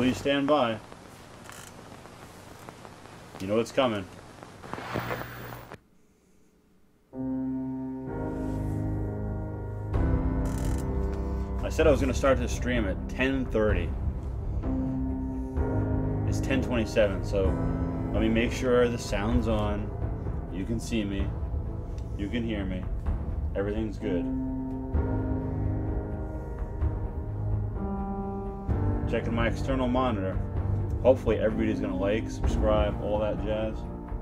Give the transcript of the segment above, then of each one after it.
please stand by. You know what's coming. I said I was going to start this stream at 10:30. It's 10:27, so let me make sure the sound's on. You can see me. You can hear me. Everything's good. Checking my external monitor. Hopefully everybody's going to like, subscribe, all that jazz.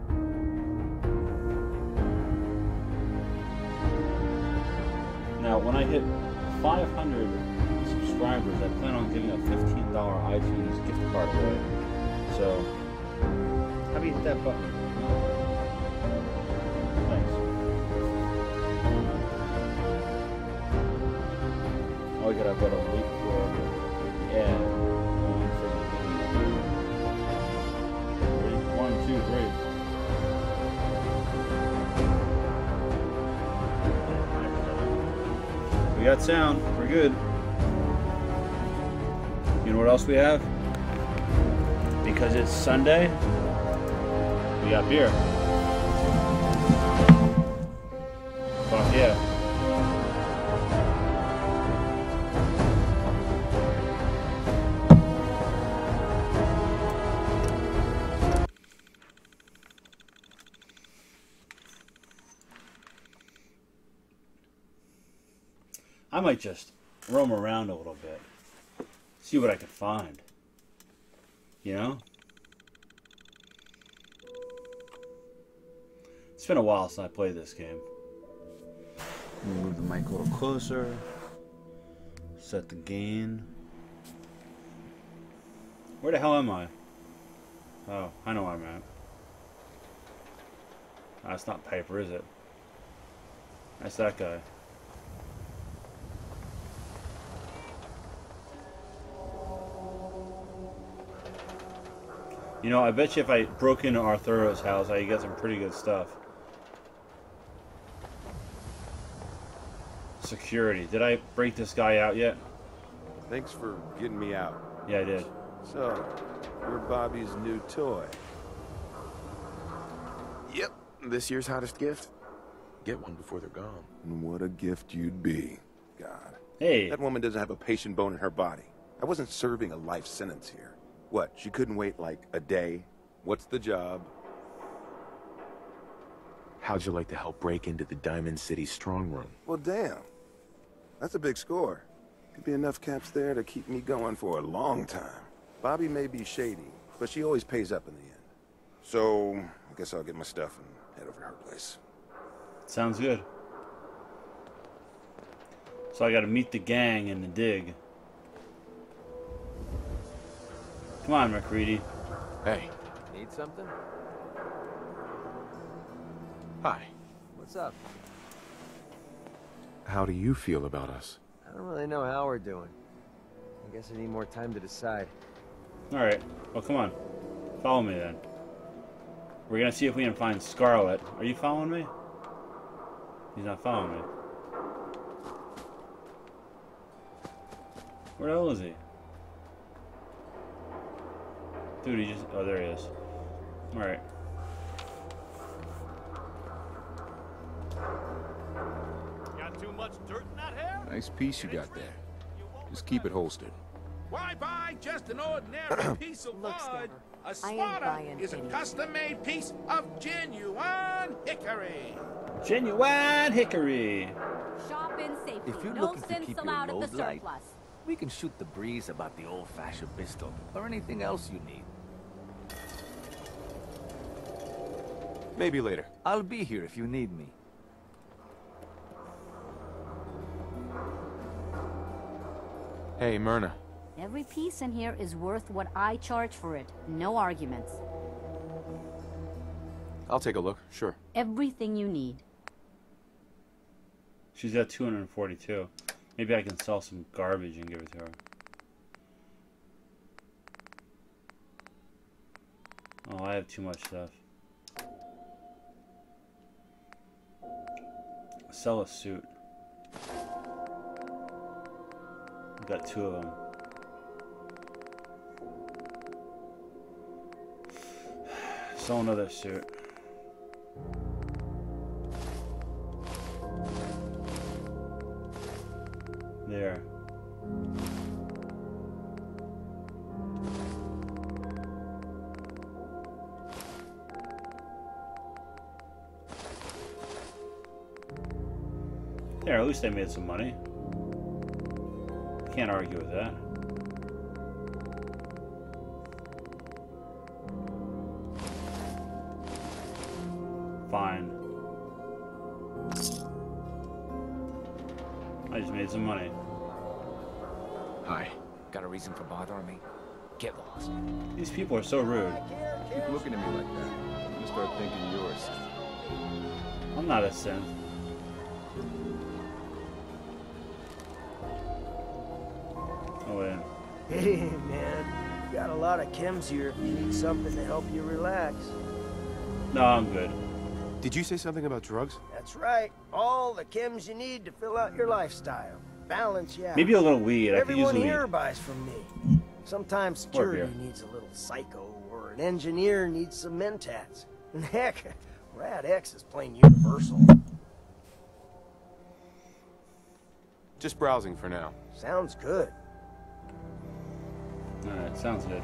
Now, when I hit 500 subscribers, I plan on giving a $15 iTunes gift card away. So, how do you hit that button? Thanks. Oh, I gotta wait for the ad. Ready? 1, 2, 3. We got sound. We're good. You know what else we have? Because it's Sunday, we got beer. Fuck yeah. I might just roam around a little bit, see what I can find. You know? It's been a while since I played this game. Move the mic a little closer. Set the gain. Where the hell am I? Oh, I know where I'm at. That's not Piper, is it? That's that guy. You know, I bet you if I broke into Arturo's house, I'd get some pretty good stuff. Security. Did I break this guy out yet? Thanks for getting me out. Yeah, I did. So, you're Bobby's new toy. Yep, this year's hottest gift. Get one before they're gone. And what a gift you'd be. God. Hey. That woman doesn't have a patient bone in her body. I wasn't serving a life sentence here. What, she couldn't wait like a day? What's the job? How'd you like to help break into the Diamond City strong room? Well, damn. That's a big score. Could be enough caps there to keep me going for a long time. Bobby may be shady, but she always pays up in the end. So, I guess I'll get my stuff and head over to her place. Sounds good. So I gotta meet the gang in the dig. Come on, McCready. Hey. Need something? Hi. What's up? How do you feel about us? I don't really know how we're doing. I guess I need more time to decide. Alright. Well, come on. Follow me then. We're gonna see if we can find Scarlet. Are you following me? He's not following me. Where the hell is he? Dude, he just... Oh, there he is. Alright. Got too much dirt in that hair? Nice piece you got there. Just keep it holstered. Why buy just an ordinary piece of wood? A swatter is a custom-made piece of genuine hickory. Genuine hickory. Shop in safely. If you're No looking to sense keep your allowed at load the light, surplus. we can shoot the breeze about the old-fashioned pistol or anything else you need. Maybe later. I'll be here if you need me. Hey, Myrna. Every piece in here is worth what I charge for it. No arguments. I'll take a look, sure. Everything you need. She's at 242. Maybe I can sell some garbage and give it to her. Oh, I have too much stuff. Sell a suit. I've got 2 of them. sell another suit. There. There, at least they made some money. Can't argue with that. Fine. I just made some money. Hi. Got a reason for bothering me? Get lost. These people are so rude. Keep looking at me like that. I'm gonna start thinking you're a synth. I'm not a synth. Oh wait. Hey, man. Got a lot of chems here if you need something to help you relax. No, I'm good. Did you say something about drugs? That's right. All the chems you need to fill out your lifestyle. Balance, yeah. Maybe a little weed. I could use Everyone weed. here buys from me. Sometimes security beer. needs a little psycho, or an engineer needs some mentats. And heck, Rad X is plain universal. Just browsing for now. Sounds good. Alright, sounds good.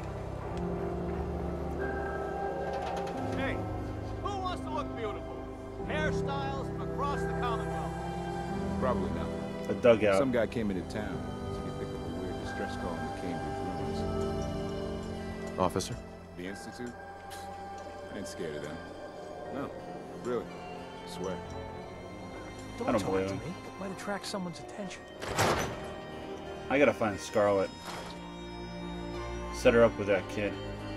Hey, who wants to look beautiful? Hairstyles from across the Commonwealth. Probably not. A dugout. Some guy came into town, so he picked up a weird distress call in the Cambridge ruins. Officer? The Institute? I ain't scared of them. No, really. I swear. I don't believe him. It might attract someone's attention. I gotta find Scarlet. Set her up with that kid.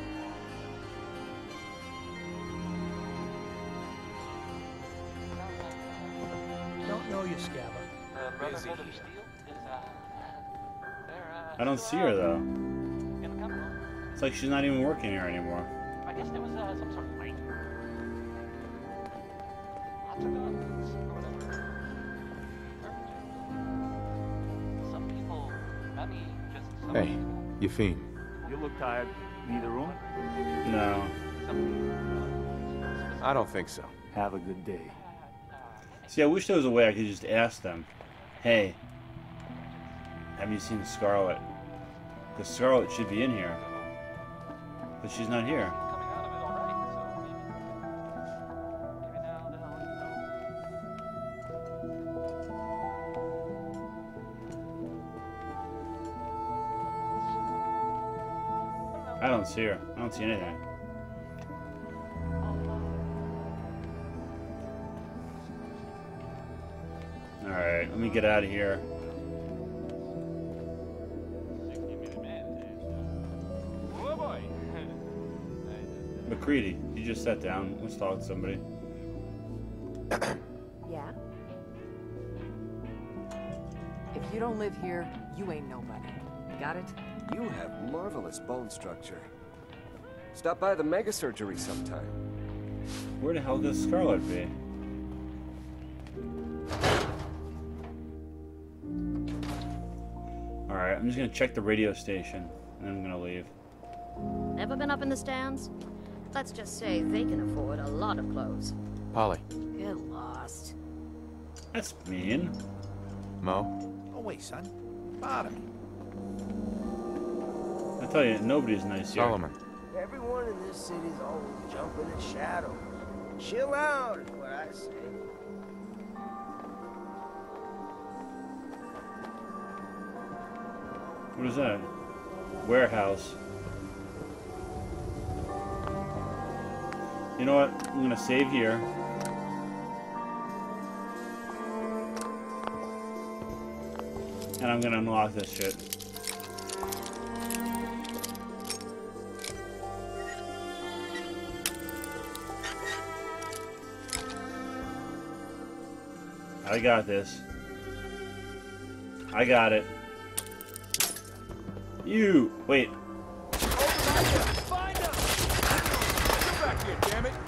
Don't know you, Scabba. Busy. I don't see her though. It's like she's not even working here anymore. I guess there was some sort of fight. Afternoons or whatever. Some people, I mean, just some Hey, you fiend. You look tired. Need a room? No. I don't think so. Have a good day. See, I wish there was a way I could just ask them, hey, have you seen Scarlet? Because Scarlet should be in here. But she's not here. coming out of it alright, so maybe now they'll I don't see her. I don't see anything. Alright, let me get out of here. Oh boy. McCready, you just sat down. Let's talk to somebody. Yeah? If you don't live here, you ain't nobody. Got it? You have marvelous bone structure. Stop by the mega surgery sometime. Where the hell does Scarlet be? Alright, I'm just gonna check the radio station, and then I'm gonna leave. Never been up in the stands? Let's just say they can afford a lot of clothes. Polly. Get lost. That's mean. Mo? Go away, son. Bother me. I tell you, nobody's nice here. Solomon. Everyone in this city's always jumping at shadows. Chill out is what I say. What is that? Warehouse. You know what? I'm gonna save here. And I'm gonna unlock this shit. I got this. I got it. You wait. Find him! Come back here, damn it!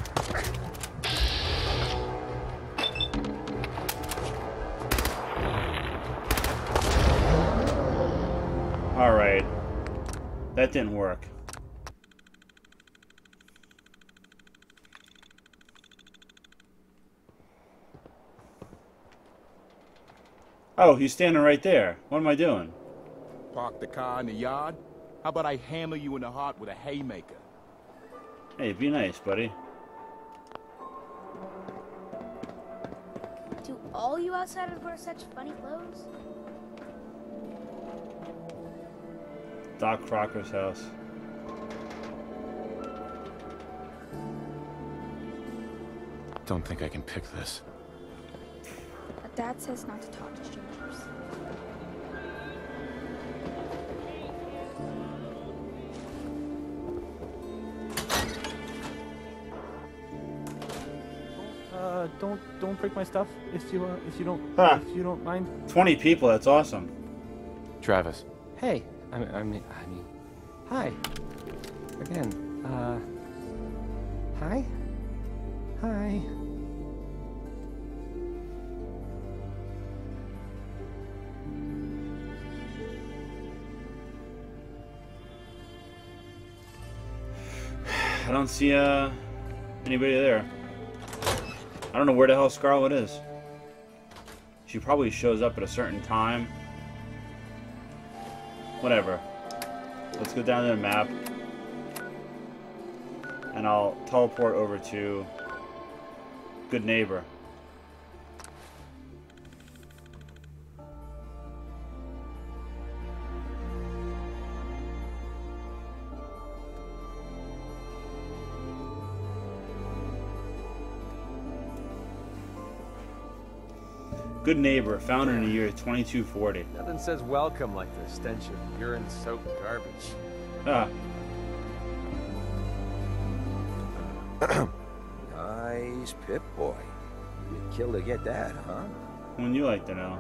All right. That didn't work. Oh, he's standing right there. What am I doing? Park the car in the yard? How about I hammer you in the heart with a haymaker? Hey, be nice, buddy. Do all you outsiders wear such funny clothes? Doc Crocker's house. Don't think I can pick this. But Dad says not to talk to strangers. Don't break my stuff if you don't mind. 20 people, that's awesome. Travis. Hey, I mean, hi. Again, hi? Hi. I don't see anybody there. I don't know where the hell Scarlet is. She probably shows up at a certain time. Whatever. Let's go down to the map. And I'll teleport over to Good Neighbor. Good Neighbor, founded in the year 2240. Nothing says welcome like the stench of urine-soaked garbage. Ah. Nice Pip-Boy. You'd kill to get that, huh? Wouldn't you like to know?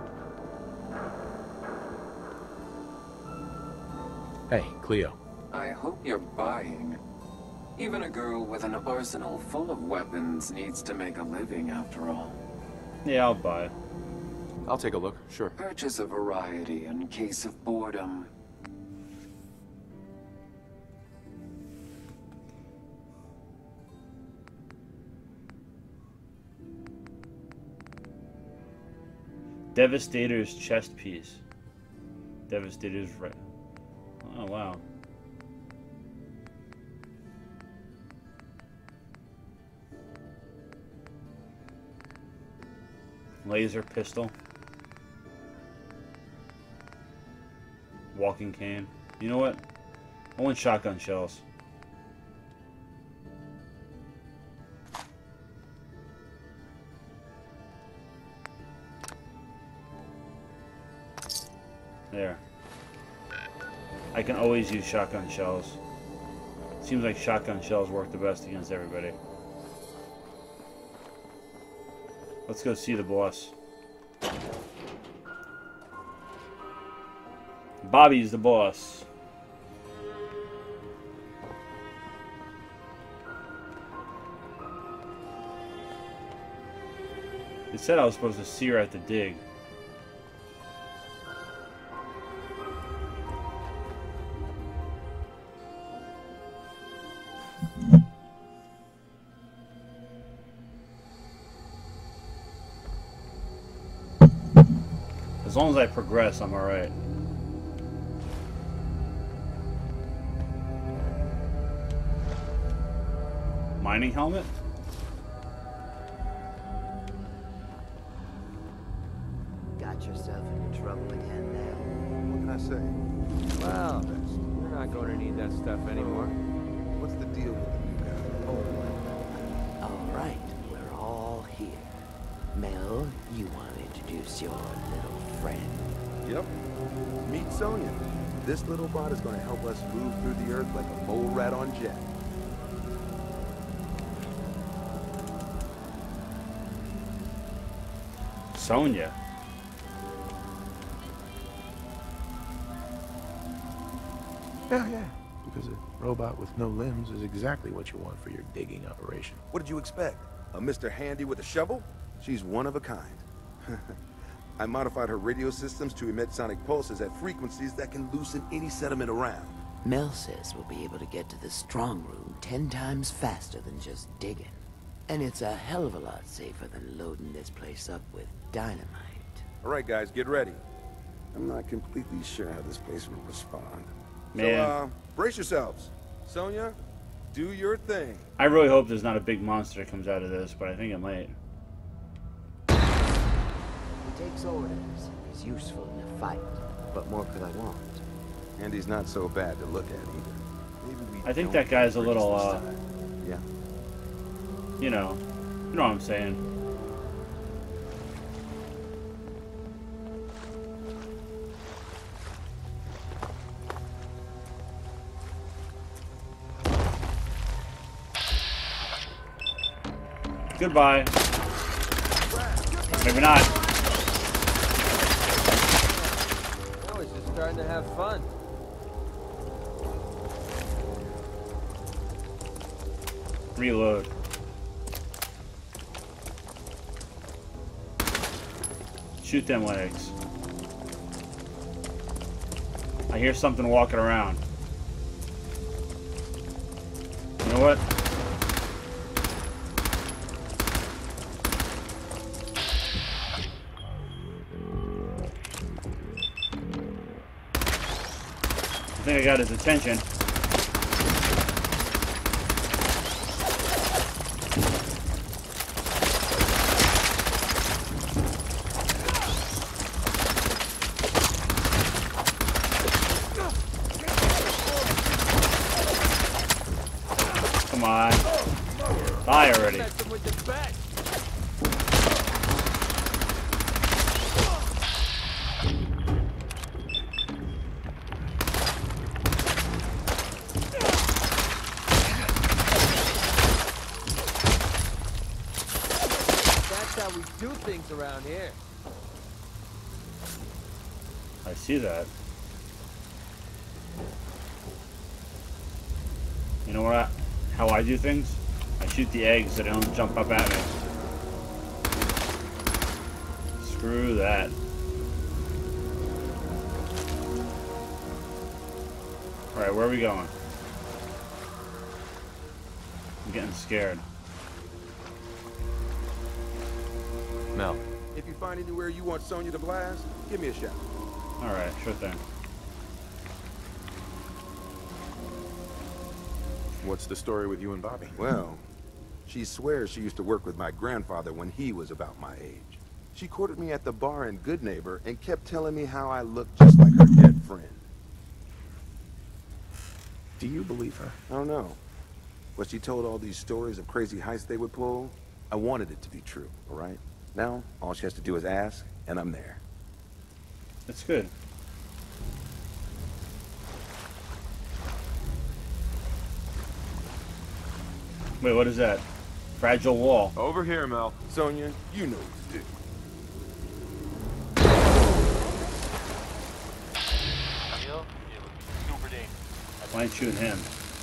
Hey, Cleo. I hope you're buying. Even a girl with an arsenal full of weapons needs to make a living after all. Yeah, I'll buy it. I'll take a look, sure. Purchase a variety in case of boredom. Devastator's chest piece. Devastator's right. Oh, wow. Laser pistol. Walking cane. You know what? I want shotgun shells. There. I can always use shotgun shells. Seems like shotgun shells work the best against everybody. Let's go see the boss. Bobby's the boss. It said I was supposed to see her at the dig. As long as I progress, I'm alright. Mining helmet? Got yourself into trouble again now. What can I say? Well, you're not going to need that stuff anymore. What's the deal with the new guy? All right, we're all here. Mel, you want to introduce your little friend? Yep. Meet Sonya. This little bot is going to help us move through the earth like a mole rat on jet. Sonya. Yeah. Because a robot with no limbs is exactly what you want for your digging operation. What did you expect? A Mr. Handy with a shovel? She's one of a kind. I modified her radio systems to emit sonic pulses at frequencies that can loosen any sediment around. Mel says we'll be able to get to the strong room 10 times faster than just digging. And it's a hell of a lot safer than loading this place up with dynamite. All right, guys, get ready. I'm not completely sure how this place will respond. Man. So, brace yourselves. Sonya, do your thing. I really hope there's not a big monster that comes out of this, but I think it might. He takes orders. He's useful in a fight. What more could I want? And he's not so bad to look at either. Maybe we I think don't that guy's a freeze little, this time. Yeah. You know what I'm saying. Goodbye. Maybe not. Oh, he's just starting to have fun. Reload. Shoot them legs. I hear something walking around. You know what? I think I got his attention. Come on. Die already. Do things around here. I see that. You know what? How I do things? I shoot the eggs so they don't jump up at me. Screw that. Alright, where are we going? I'm getting scared. Mel. If you find anywhere you want Sonya to blast, give me a shout. Alright, sure thing. What's the story with you and Bobby? Well, she swears she used to work with my grandfather when he was about my age. She courted me at the bar in Good Neighbor and kept telling me how I looked just like her dead friend. Do you believe her? I don't know. But she told all these stories of crazy heists they would pull. I wanted it to be true, all right? Now, all she has to do is ask, and I'm there. That's good. Wait, what is that? Fragile wall. Over here, Mel. Sonya, you know what to do. Super dangerous. Why ain't shooting him?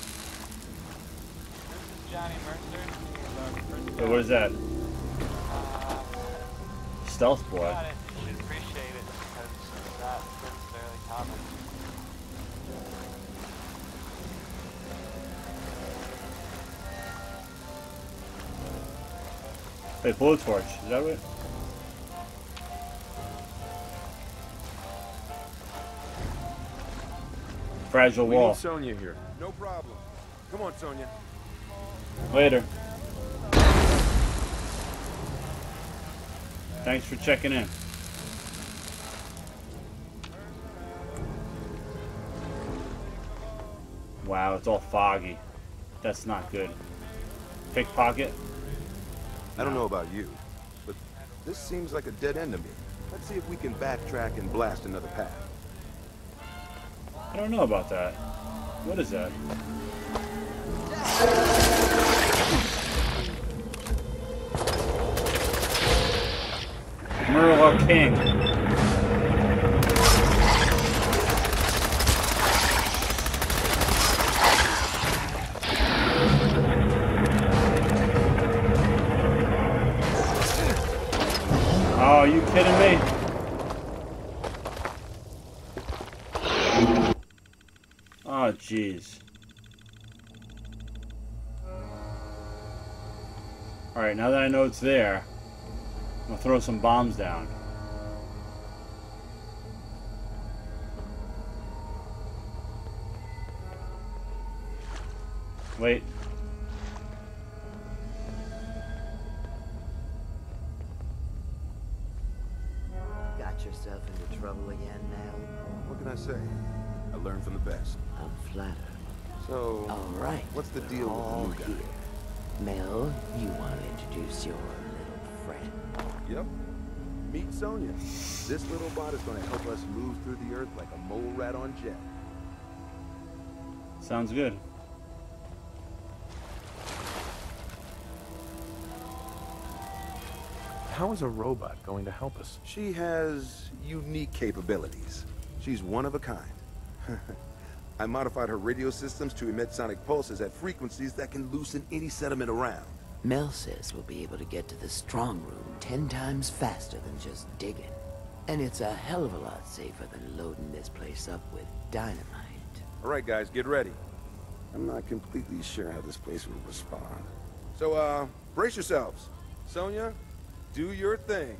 This is Johnny Mercer. Wait, what is that? Stealth boy. Got it. You should appreciate it because it's not necessarily common. Wait, blowtorch. Is that it? Fragile We wall. need Sonya here. No problem. Come on, Sonya. Later. Thanks for checking in. Wow, it's all foggy. That's not good. Pickpocket? I don't know about you, but this seems like a dead end to me. Let's see if we can backtrack and blast another path. I don't know about that. What is that? Merle King. Oh, are you kidding me? Oh, jeez. Alright, now that I know it's there, I'm gonna throw some bombs down. Wait. Got yourself into trouble again, Mel? What can I say? I learned from the best. I'm flattered. So, all right, what's the deal with the new guy? Mel, you want to introduce your little friend? Yep. Meet Sonya. This little bot is going to help us move through the earth like a mole rat on jet. Sounds good. How is a robot going to help us? She has unique capabilities. She's one of a kind. I modified her radio systems to emit sonic pulses at frequencies that can loosen any sediment around. Mel says we'll be able to get to the strong room 10 times faster than just digging. And it's a hell of a lot safer than loading this place up with dynamite. All right, guys, get ready. I'm not completely sure how this place will respond. So, brace yourselves. Sonya, do your thing.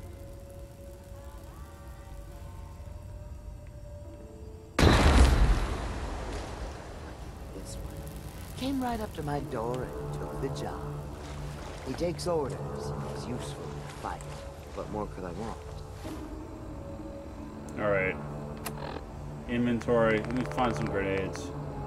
This one came right up to my door and took the job. He takes orders. He's useful in a fight. What more could I want? Alright. Inventory. Let me find some grenades.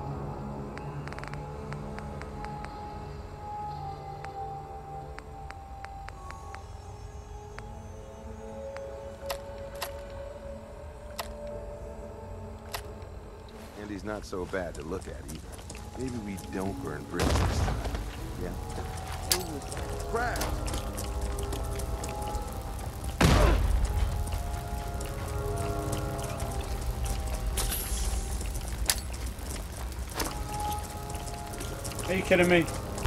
And he's not so bad to look at either. Maybe we don't burn bridges this time. Yeah. Crash! Are you kidding me?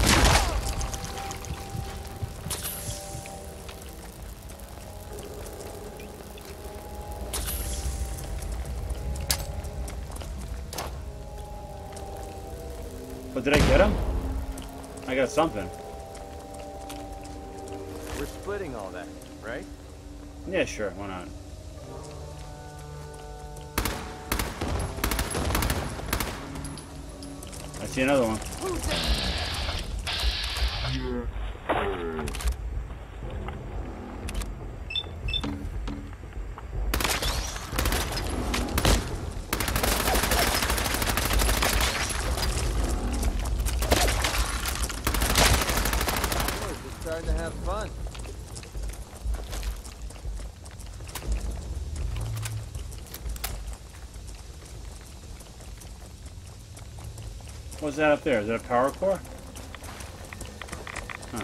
But did I get him? I got something. We're splitting all that, right? Yeah, sure. Why not? I see another one. Just trying to have fun. What's that up there? Is that a power core? Huh.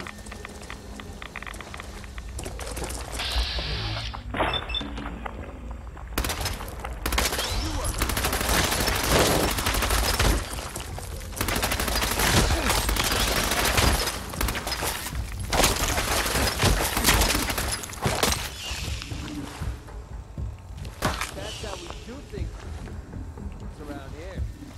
That's how we do things around here.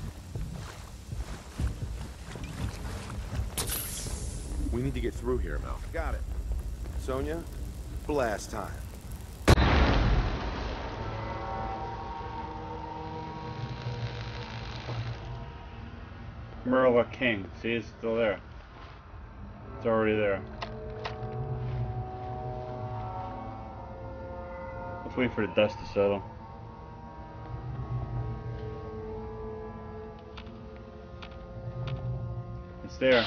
We need to get through here, Mel. Got it. Sonya, blast time. Merla King. See, it's still there. It's already there. Let's wait for the dust to settle. It's there.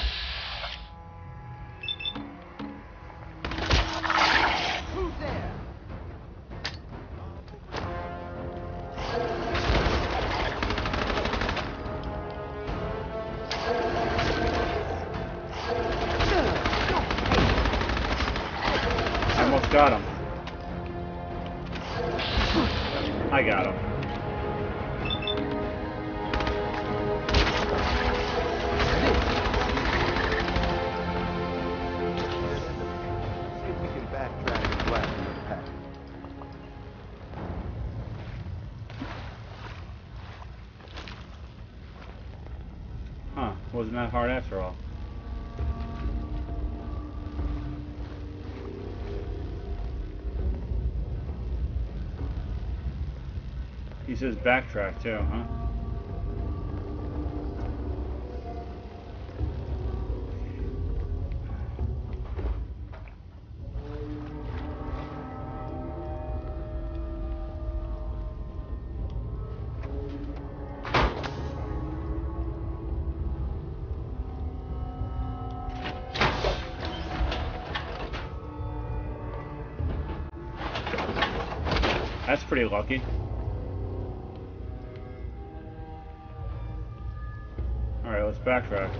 Who's there? I almost got him. I got him. See if we can backtrack and blast through the pack. Huh. Wasn't that hard after all. He says backtrack too, huh? That's pretty lucky. Alright, let's backtrack.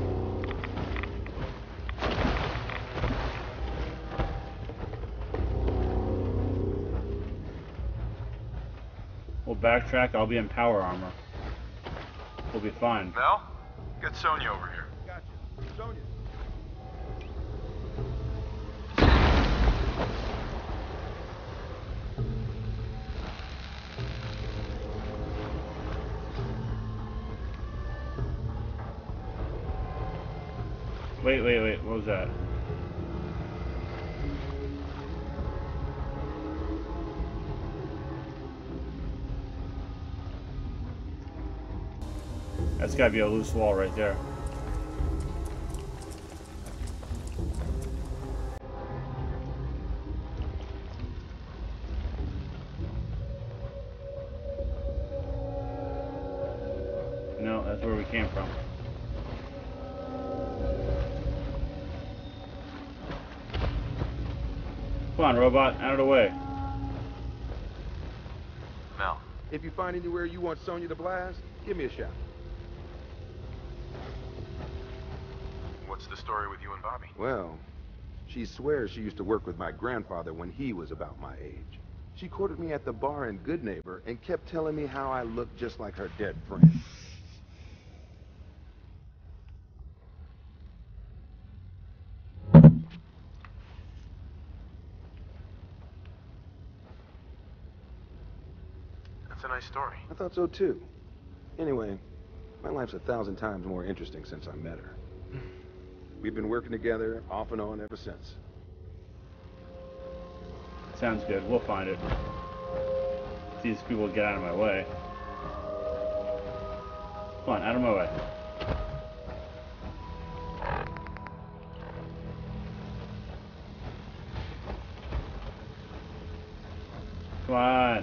We'll backtrack, I'll be in power armor. We'll be fine. Mel, get Sonya over here. Gotcha. Sonya. Wait, what was that? That's gotta be a loose wall right there. No, that's where we came from. Come on, robot, out of the way. Mel. If you find anywhere you want Sonya to blast, give me a shout. What's the story with you and Bobby? Well, she swears she used to work with my grandfather when he was about my age. She courted me at the bar in Good Neighbor and kept telling me how I looked just like her dead friend. That's a nice story. I thought so too. Anyway, my life's 1,000 times more interesting since I met her. We've been working together off and on ever since. Sounds good, we'll find it. These people get out of my way. Come on, out of my way. Come on.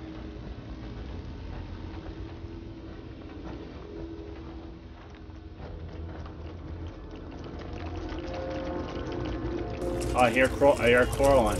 Oh, I hear Coraline.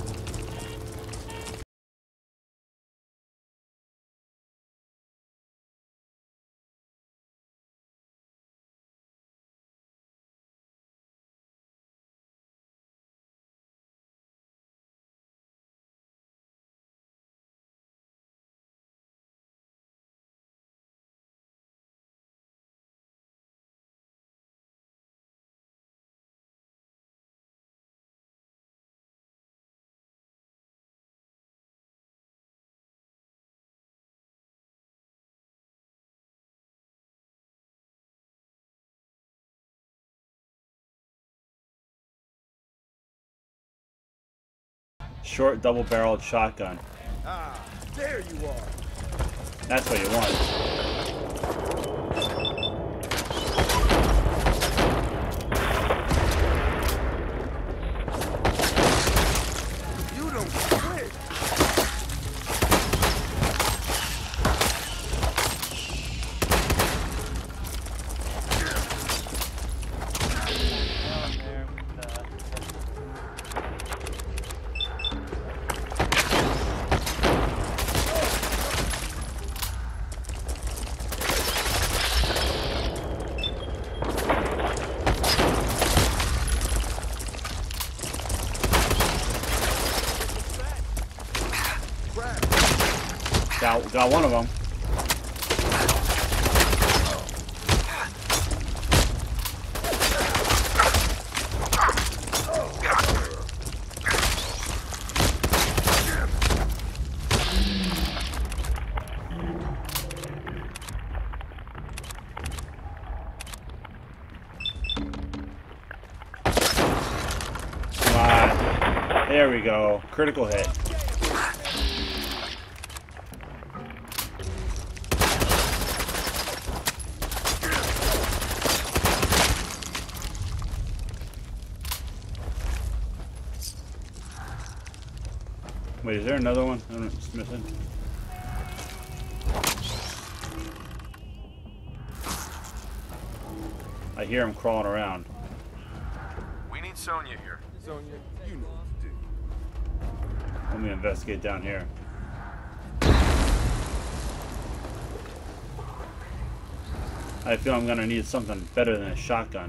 Short double-barreled shotgun. Ah, there you are. That's what you want. You don't quit. Got one of them. Come on. There we go. Critical hit. Wait, is there another one? I don't know, it's missing. I hear him crawling around. We need Sonya here. Sonya, you know what to do. Let me investigate down here. I feel I'm gonna need something better than a shotgun.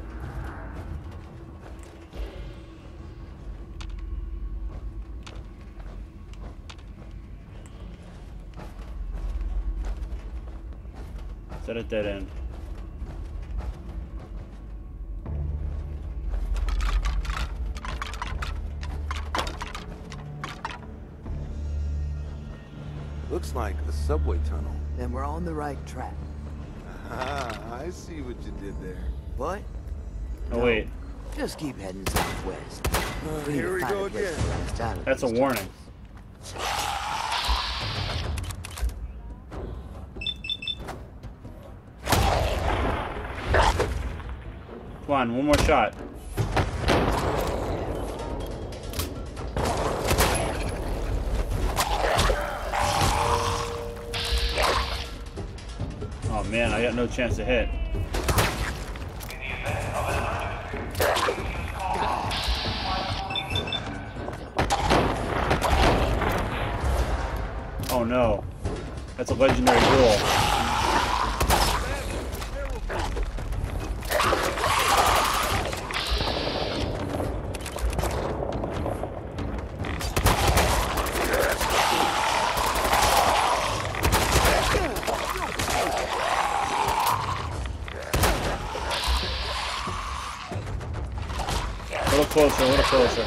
Is that a dead end? Looks like a subway tunnel. Then we're on the right track. Ah, I see what you did there. What? Oh, wait. Just keep heading southwest. Here we go again. That's a warning. Come on, one more shot. Oh man, I got no chance to hit. Oh no. That's a legendary duel. A little closer, a little closer.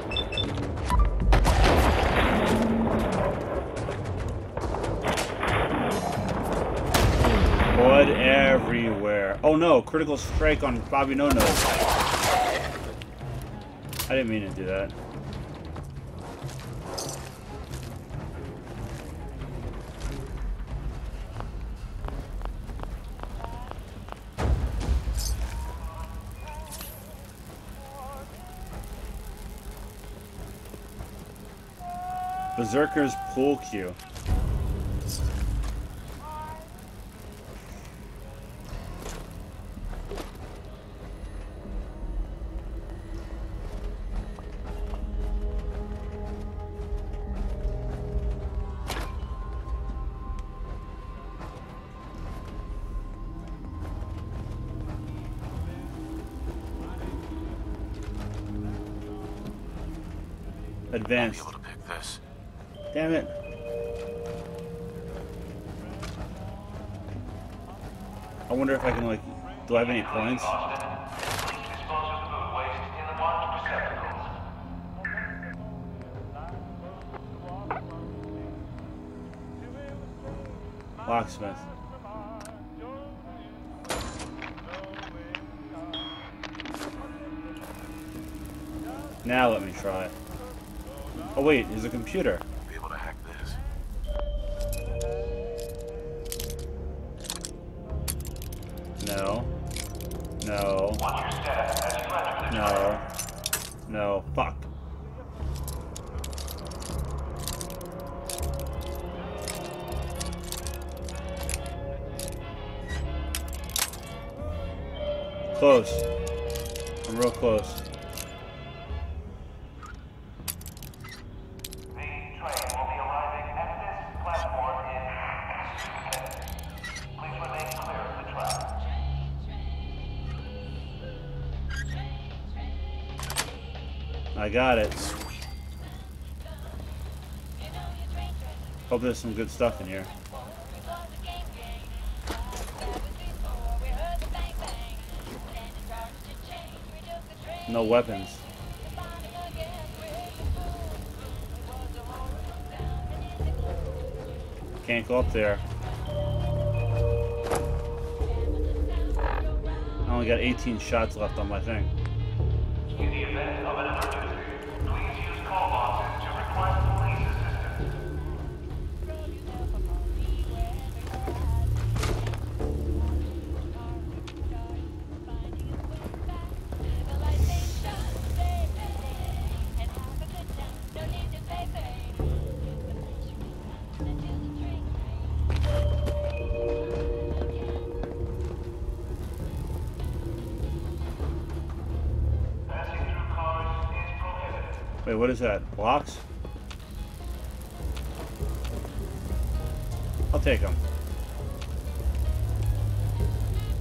Blood everywhere. Oh no, critical strike on Bobby No Nose. I didn't mean to do that. Berserker's pool cue. Advanced. I'll be able to pick this. Damn it. I wonder if I can, like, do I have any points? Locksmith. Now let me try. Oh wait, there's a computer. Be able to hack this. No. No. No. No. Fuck. Close. I'm real close. I got it. Sweet. Hope there's some good stuff in here. No weapons. Can't go up there. I only got 18 shots left on my thing. In the event of an emergency, please use call boxes to request police assistance. Wait, what is that? Blocks? I'll take them.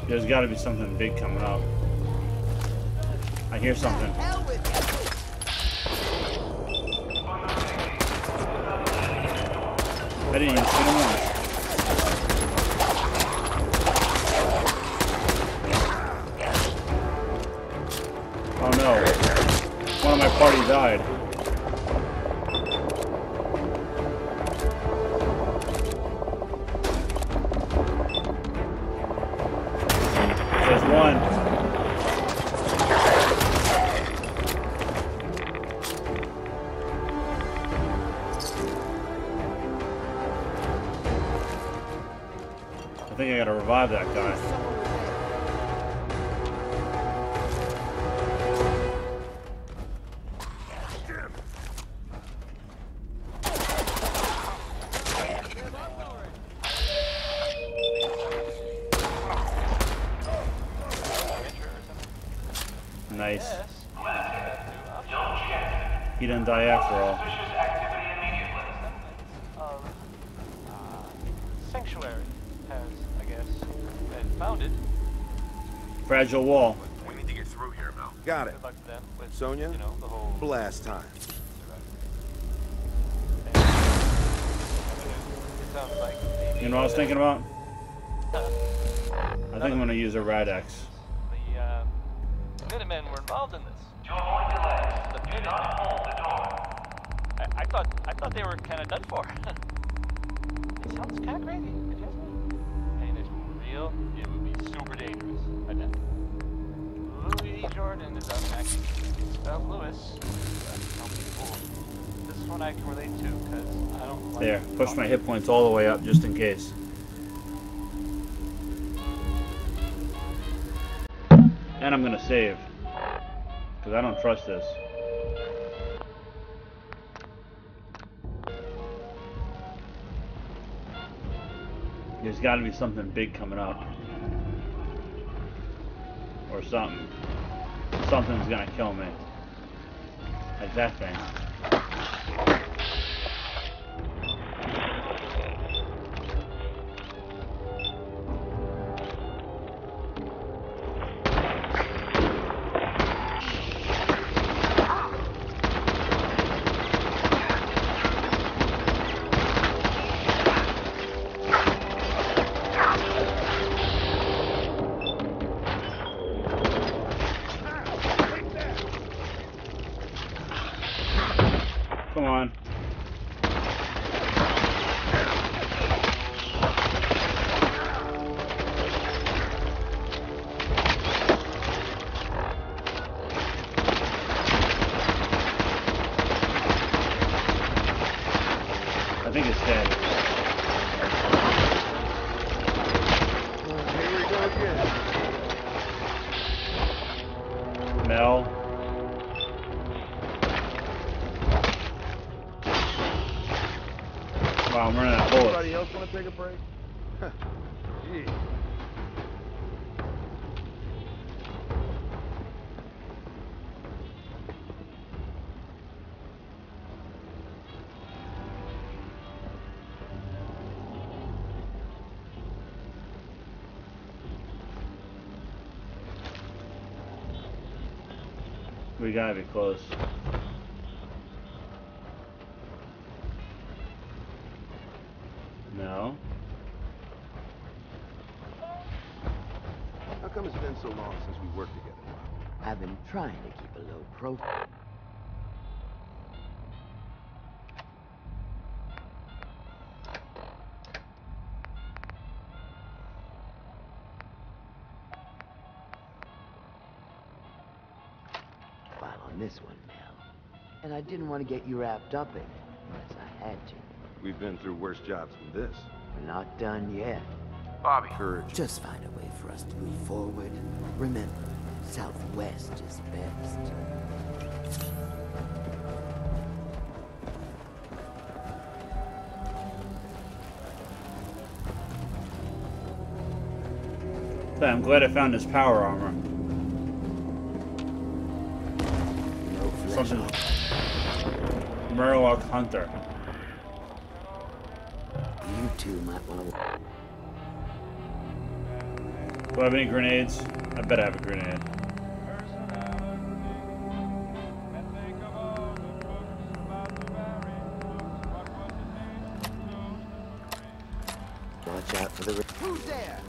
There's got to be something big coming up. I hear something. I didn't even see him once. Oh no. One of my party died. There's one. I think I gotta revive that guy. Nice. He didn't die after all. Sanctuary has, I guess, been founded. Fragile wall. We need to get through here, Mel. Got it. Good luck to them with, Sonia, you know, the whole blast time. It sounds like maybe, You know what I was thinking about? I think I'm gonna use a Rad-X. the Minutemen were involved in this. To avoid delays, do not hold the door. I thought they were kind of done for. It sounds kind of crazy. If you ask me. And if real, it would be super dangerous. I bet. Louis Jordan is up next. Spelled Lewis. This one I can relate to because I don't like. There, push my hit points all the way up just in case. And I'm gonna save. Because I don't trust this. There's gotta be something big coming up. Or something. Something's gonna kill me. Like that thing. Come on. I think it's dead. Here we go again. Mel. Wow, I'm running out of bullets. Anybody else want to take a break? Gee. We gotta be close. No. How come it's been so long since we worked together? I've been trying to keep a low profile. File on this one, Mel. And I didn't want to get you wrapped up in it, unless I had to. We've been through worse jobs than this. We're not done yet. Bobby. Courage. Just find a way for us to move forward. Remember, Southwest is best. I'm glad I found this power armor. No Something. Murloc Hunter. You two might want to... Do I have any grenades? I bet I have a grenade. Watch out for the... Who's there?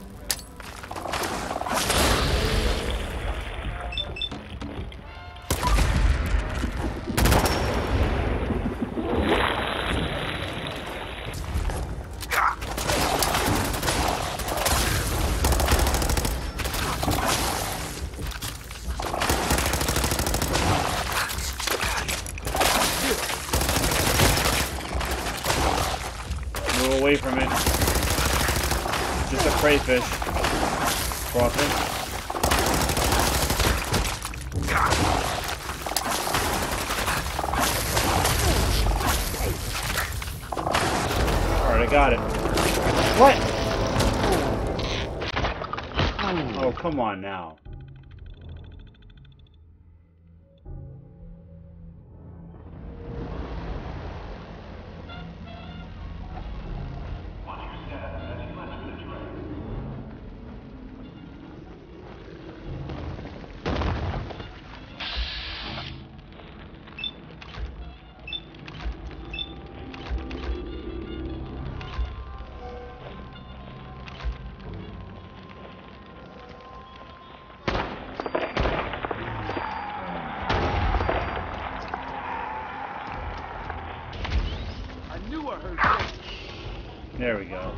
Move away from it. Just a crayfish. Crossing. Alright, I got it. What? Oh, come on now. There we go.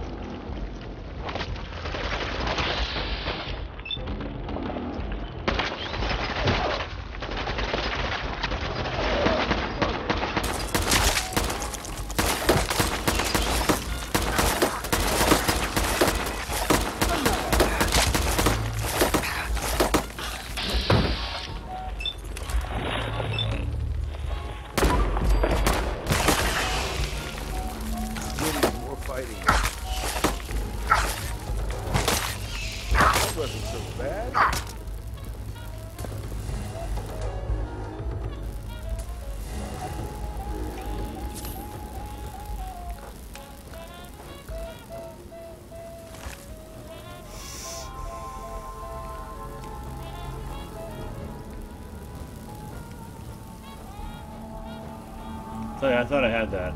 I thought I had that.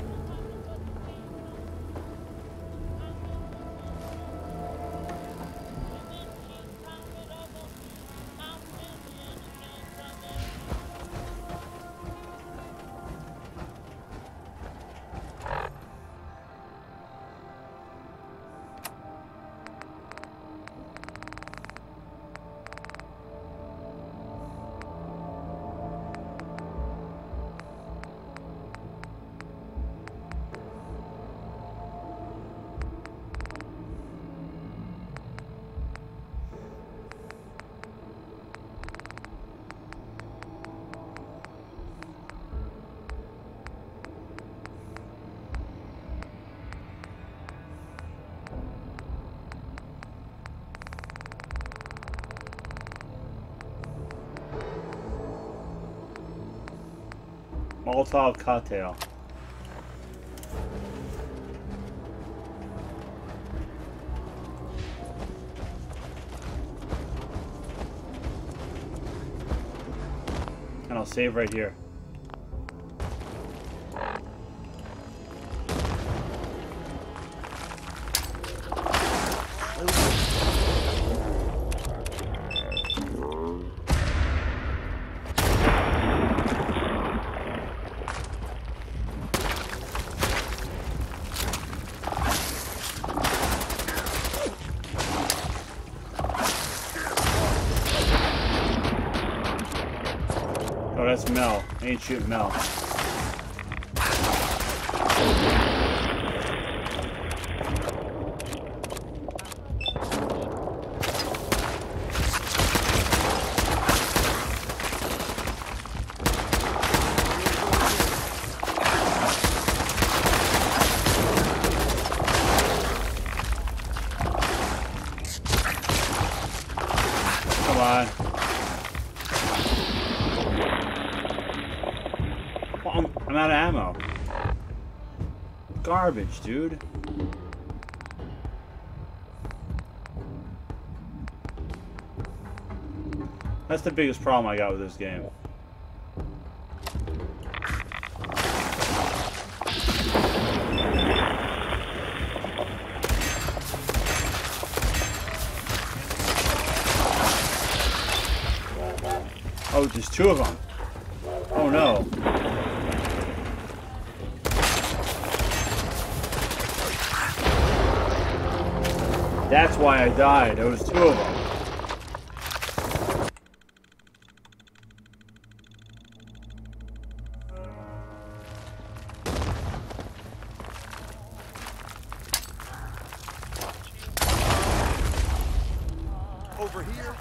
Molotov cocktail. And I'll save right here. Oh, that's Mel. I ain't shooting Mel. Come on. I'm out of ammo. Garbage, dude. That's the biggest problem I got with this game. Oh, there's two of them. Oh no. That's why I died. There was two of them. Over here.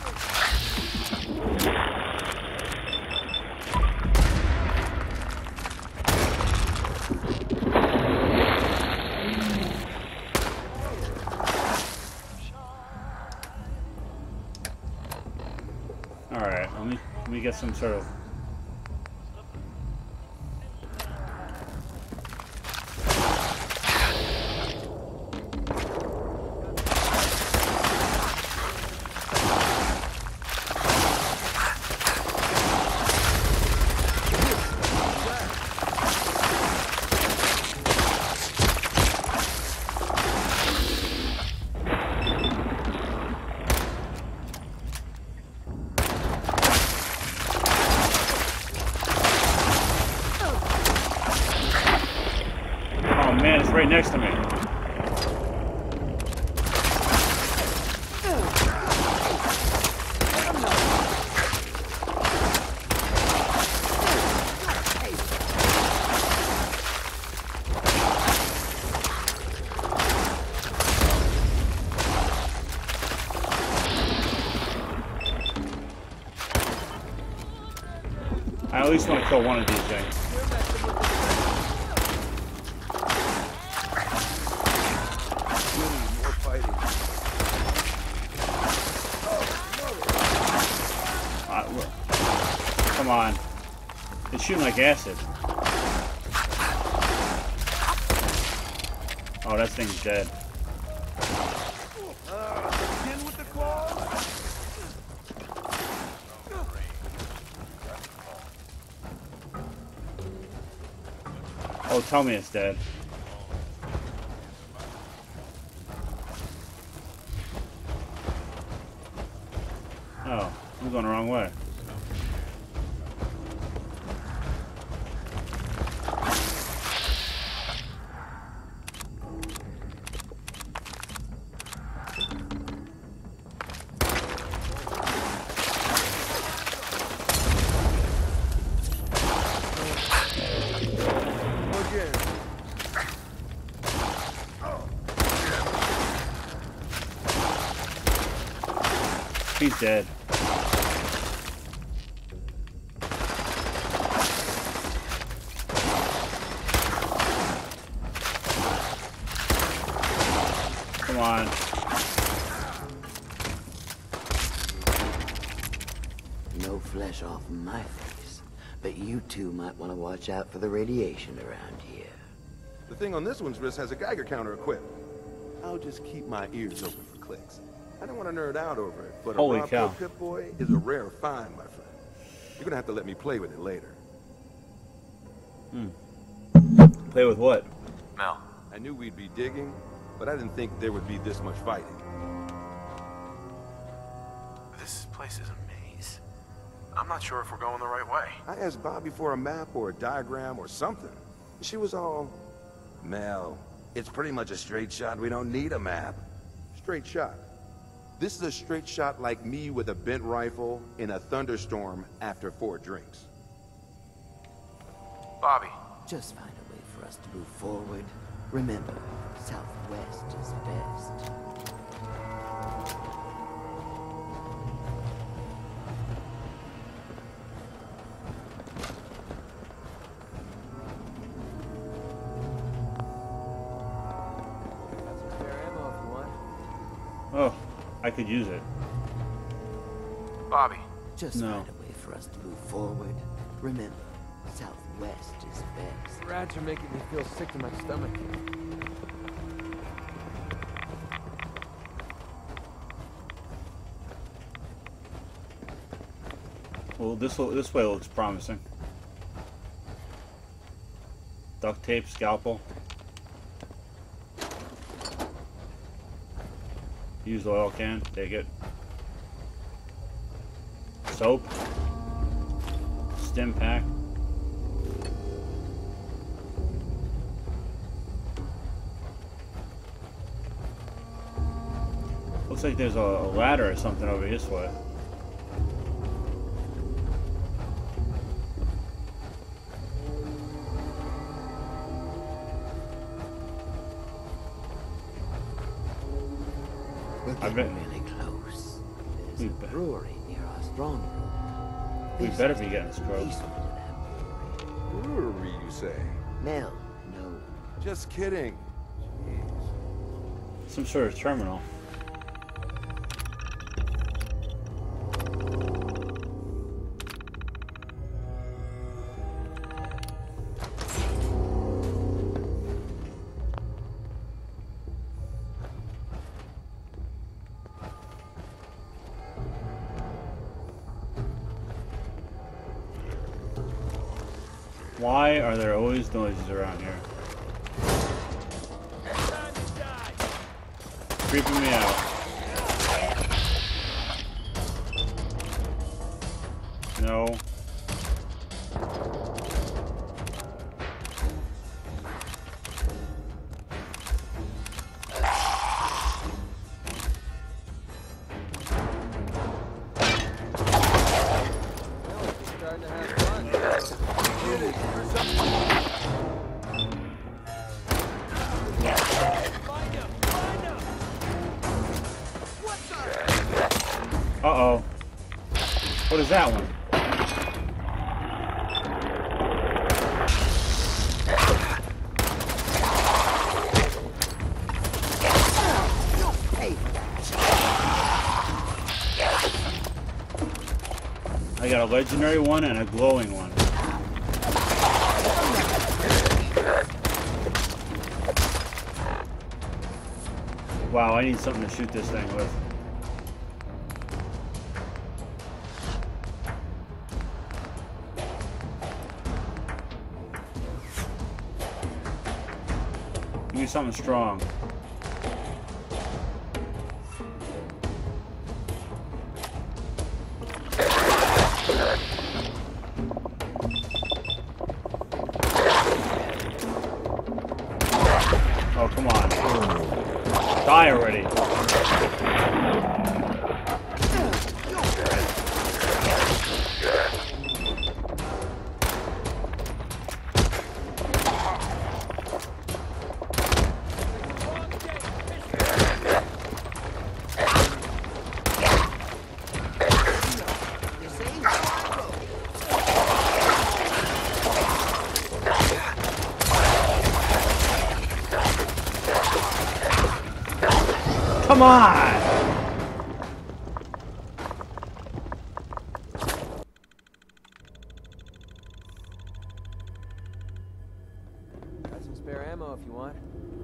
Alright, let me get some sort of... Man, it's right next to me. I at least want to kill one of these things. Come on. It's shooting like acid. Oh, that thing's dead. Again with the claws? Oh, tell me it's dead. Oh, I'm going the wrong way. He's dead. Come on. No flesh off my face, but you two might want to watch out for the radiation around here. The thing on this one's wrist has a Geiger counter equipped. I'll just keep my ears open for clicks. I don't want to nerd out over it, but Holy a cow. Pip-Boy is a rare find, my friend. You're gonna have to let me play with it later. Play with what? Mel. I knew we'd be digging, but I didn't think there would be this much fighting. This place is a maze. I'm not sure if we're going the right way. I asked Bobby for a map or a diagram or something. She was all, Mel, it's pretty much a straight shot. We don't need a map. Straight shot. This is a straight shot like me with a bent rifle in a thunderstorm after 4 drinks. Bobby. Just find a way for us to move forward. Remember, southwest is best. Oh, I could use it. Bobby. Just find a way for us to move forward. Remember, southwest is best. Rats are making me feel sick to my stomach. Well, this way looks promising. Duct tape, scalpel. Used oil can, take it. Soap. Stim pack. Looks like there's a ladder or something over this way. We're getting really close. There's a brewery near our strong room. We better be getting this close. Brewery, you say? Mel, no. Just kidding. Jeez. Some sort of terminal. Why are there always noises around here? Creeping me out. No. Uh-oh. What is that one? I got a legendary one and a glowing one. Wow, I need something to shoot this thing with. Give me something strong. Oh, come on. Die already. Come on! Got some spare ammo if you want.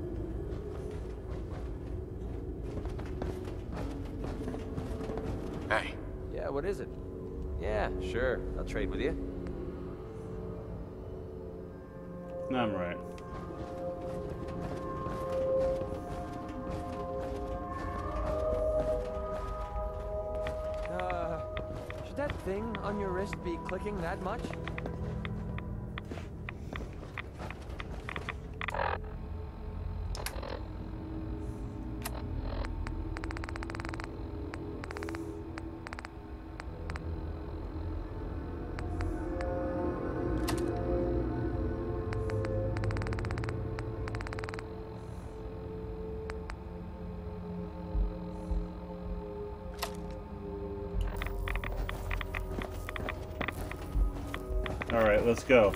Hey. Yeah, what is it? Yeah, sure. I'll trade with you. No, I'm right. Should that thing on your wrist be clicking that much? All right, let's go.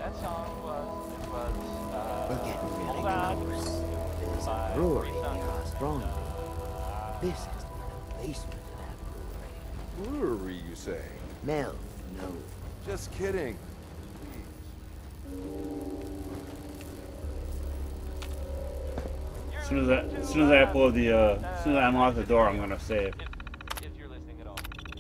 that song was, We're getting really Hold On. close. There's a by brewery Three Sons. near our stronghold. This has to be the basement of that brewery. Brewery, you say? Mel, no. Just kidding. As soon as I upload the, as soon as I unlock the door, I'm gonna save. If you're listening at all.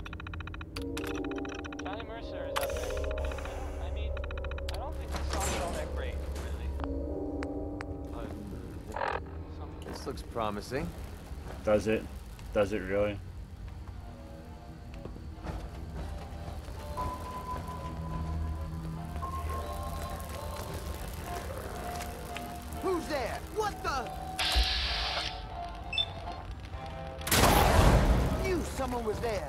Johnny Mercer is up there. I mean, I don't think the song's all that great, really. But This looks promising. Does it? Does it really? Who's there? What the? Knew someone was there.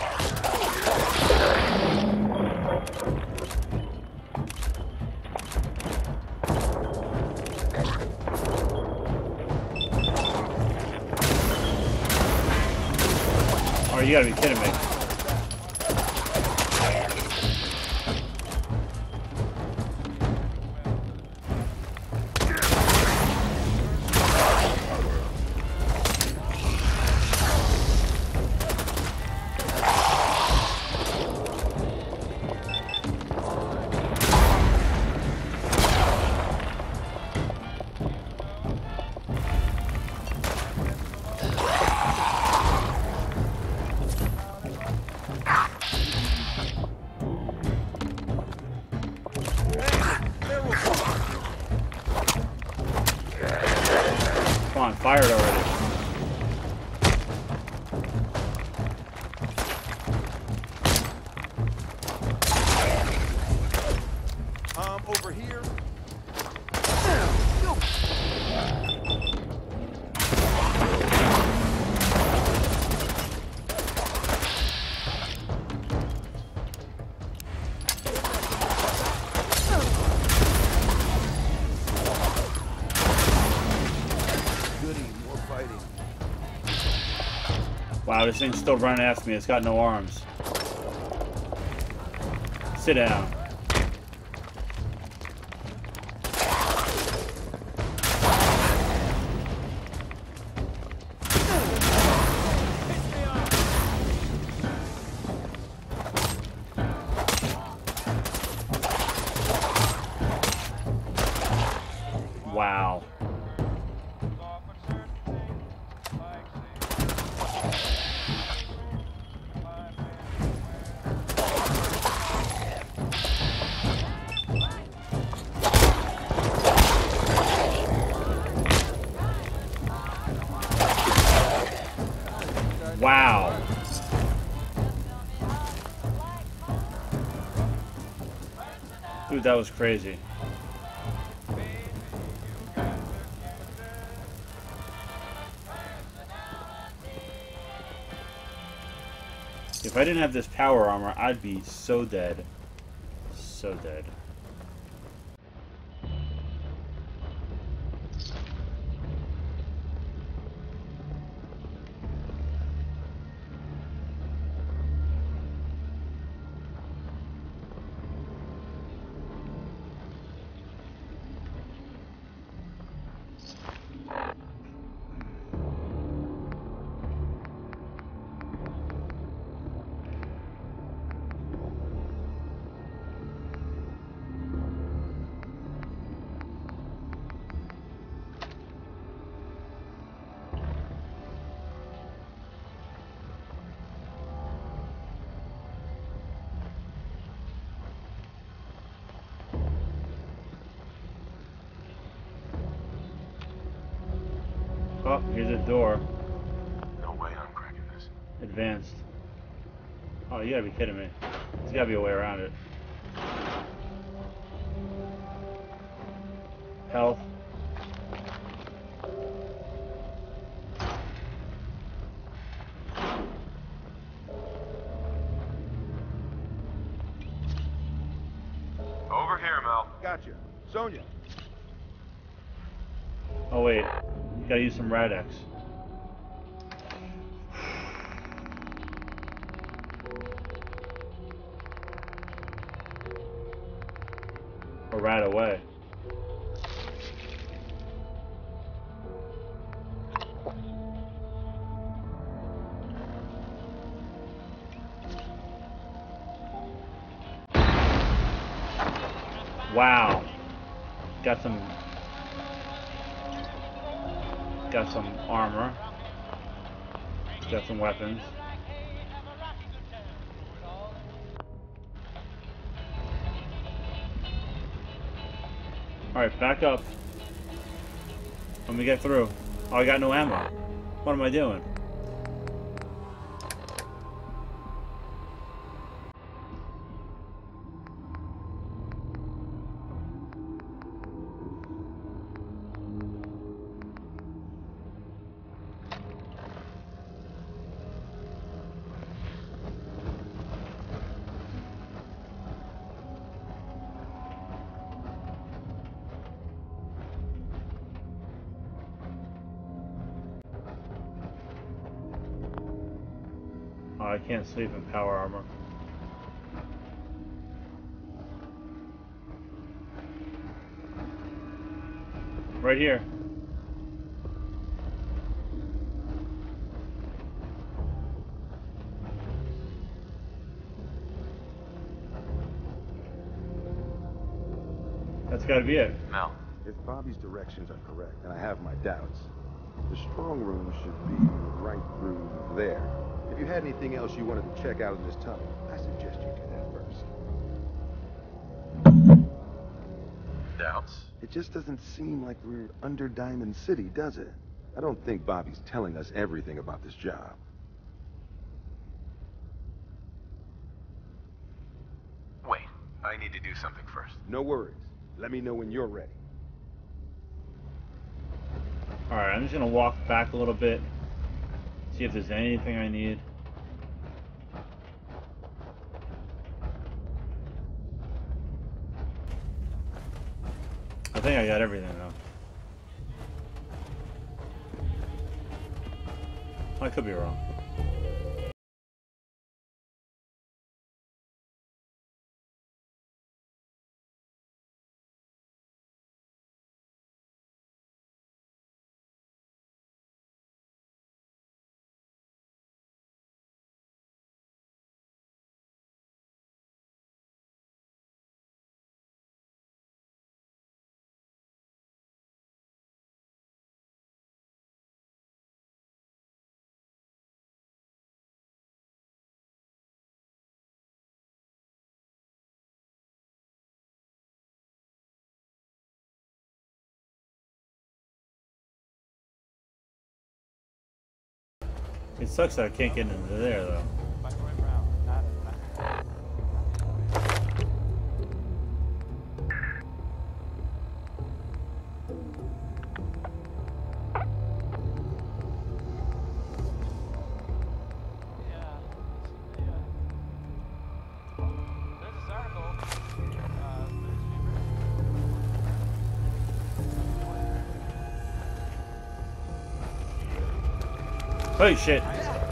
Oh, you gotta be kidding me. Come on, fire it already. Over here. Wow, this thing's still running after me. It's got no arms. Sit down. Wow. Wow. Dude, that was crazy. If I didn't have this power armor, I'd be so dead. So dead. Oh, here's a door. No way I'm cracking this. Advanced. Oh, you gotta be kidding me. There's gotta be a way around it. Health. Over here, Mel. Gotcha. Sonia. Oh wait, you gotta use some Rad-X. Or right away. Wow. Got some armor. Got some weapons. Alright, back up. Let me get through. Oh, I got no ammo. What am I doing? Oh, I can't sleep in power armor. Right here. That's gotta be it. Mel. If Bobby's directions are correct, and I have my doubts, the strong room should be right through there. If you had anything else you wanted to check out in this tunnel, I suggest you do that first. Doubts? It just doesn't seem like we're under Diamond City, does it? I don't think Bobby's telling us everything about this job. Wait, I need to do something first. No worries. Let me know when you're ready. Alright, I'm just gonna walk back a little bit. See if there's anything I need. I think I got everything though. I could be wrong. It sucks that I can't get into there though. Holy shit.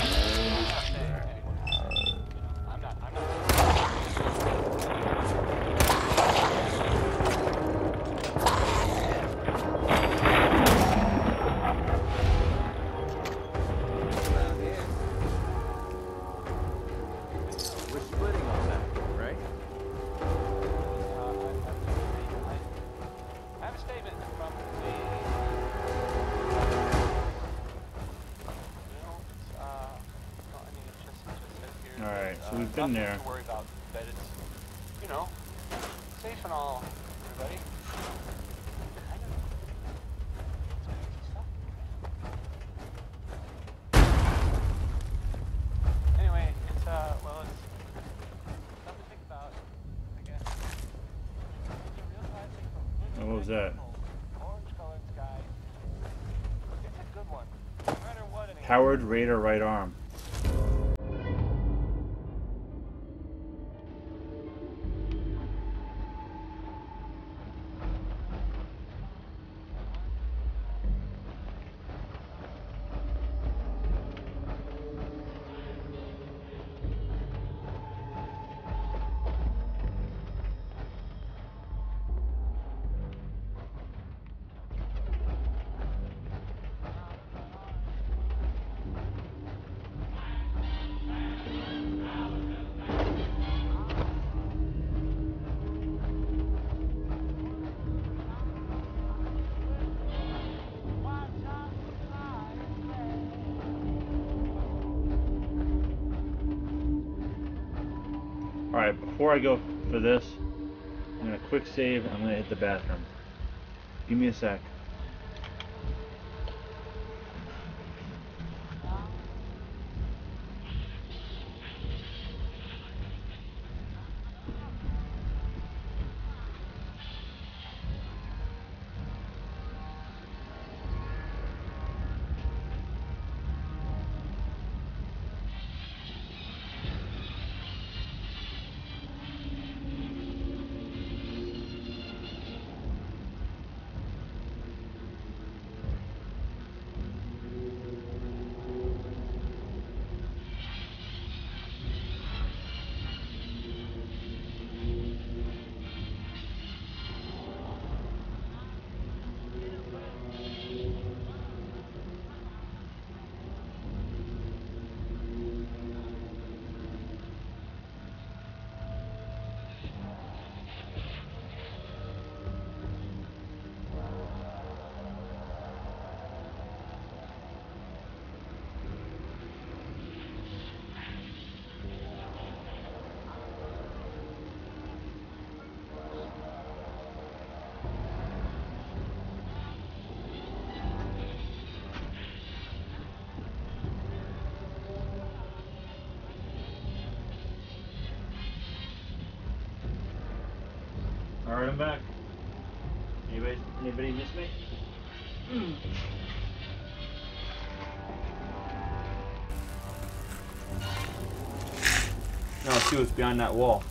Alright, so we've been there. To worry about, that it's, you know, safe and all, everybody. Anyway, it's, well, it's something to think about, I guess. It's a real classic from What was that? orange-colored sky. It's a good one. No matter what, anyway. Powered radar right arm. Alright, before I go for this, I'm gonna quick save and I'm gonna hit the bathroom. Give me a sec. Alright, I'm back. Anybody miss me? Now let's see what's behind that wall.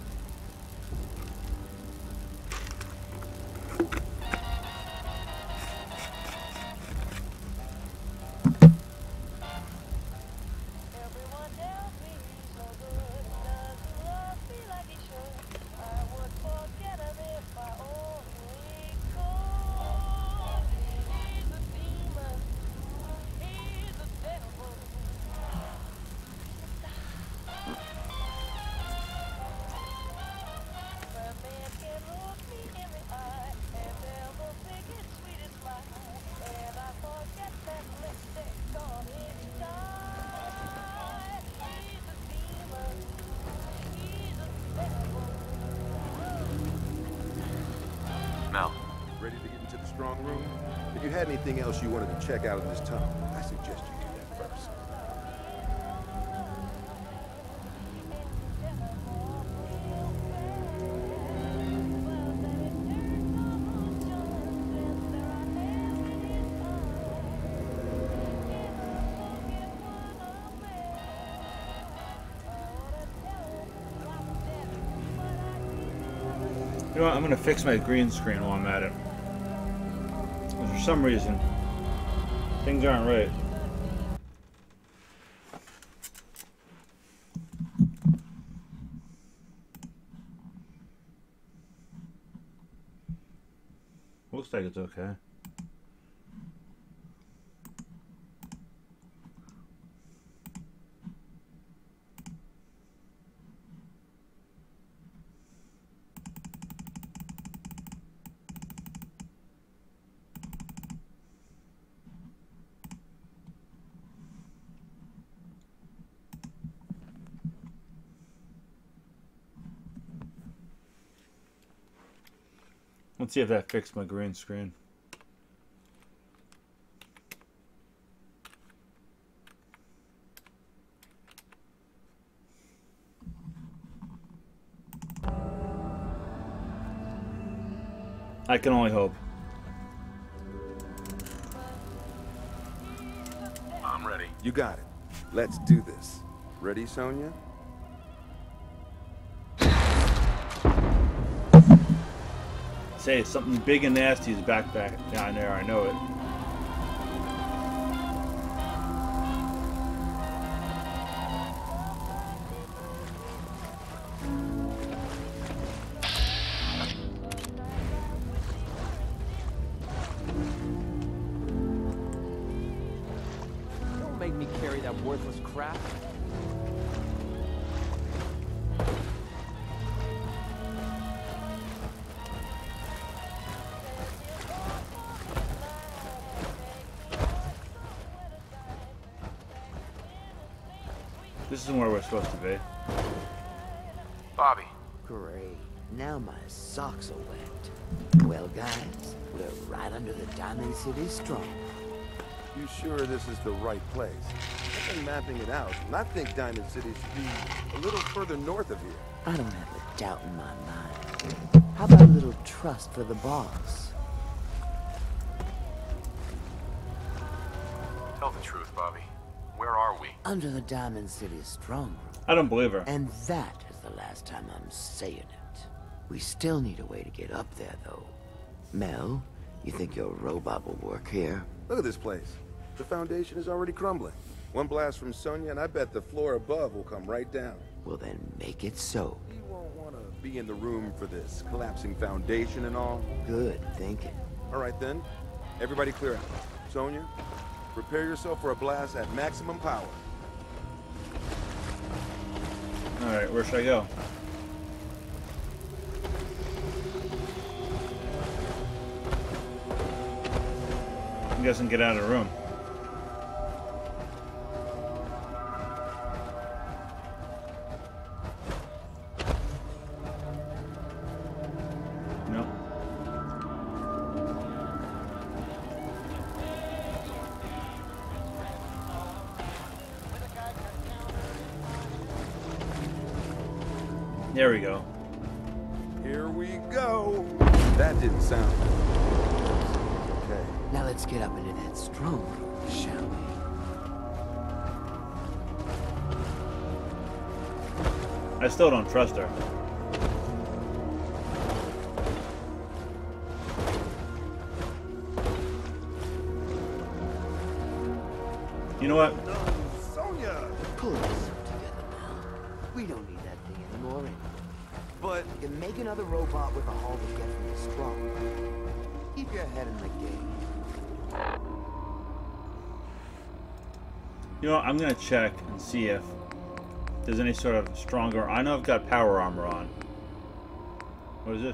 Ready to get into the strong room? If you had anything else you wanted to check out in this tunnel, I suggest you do that first. You know what, I'm gonna fix my green screen while I'm at it. For some reason, things aren't right. Looks like it's okay. Let's see if that fixed my green screen. I can only hope. I'm ready. You got it. Let's do this. Ready, Sonia? Say something big and nasty is back down there. I know it. Don't make me carry that worthless crap. This isn't where we're supposed to be. Bobby, Great. Now my socks are wet. Well, guys, we're right under the Diamond City Strong. You sure this is the right place? I've been mapping it out, and I think Diamond City should be a little further north of here. I don't have a doubt in my mind. How about a little trust for the boss? Tell the truth, Bobby. Where are we? Under the Diamond City Strong Room. I don't believe her. And that is the last time I'm saying it. We still need a way to get up there, though. Mel, you think your robot will work here? Look at this place. The foundation is already crumbling. One blast from Sonya, and I bet the floor above will come right down. Well, then make it so. You won't want to be in the room for this collapsing foundation and all. Good thinking. All right, then. Everybody clear out. Sonya, prepare yourself for a blast at maximum power. All right, where should I go? I'm guessing get out of the room. No. There we go. Here we go. That didn't sound good. Okay. Now let's get up into that strong room, shall we? I still don't trust her. You know what? Sonya! Pull yourself together now. We don't need that thing anymore anyway. But you can make another robot with a haul to get from the strong room. Keep your head in the game. You know what? I'm gonna check and see if there's any sort of stronger. I know I've got power armor on. What is this?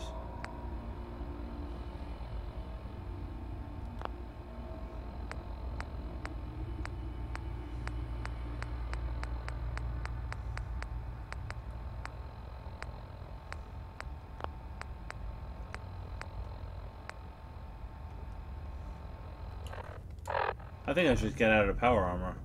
I think I should get out of the power armor.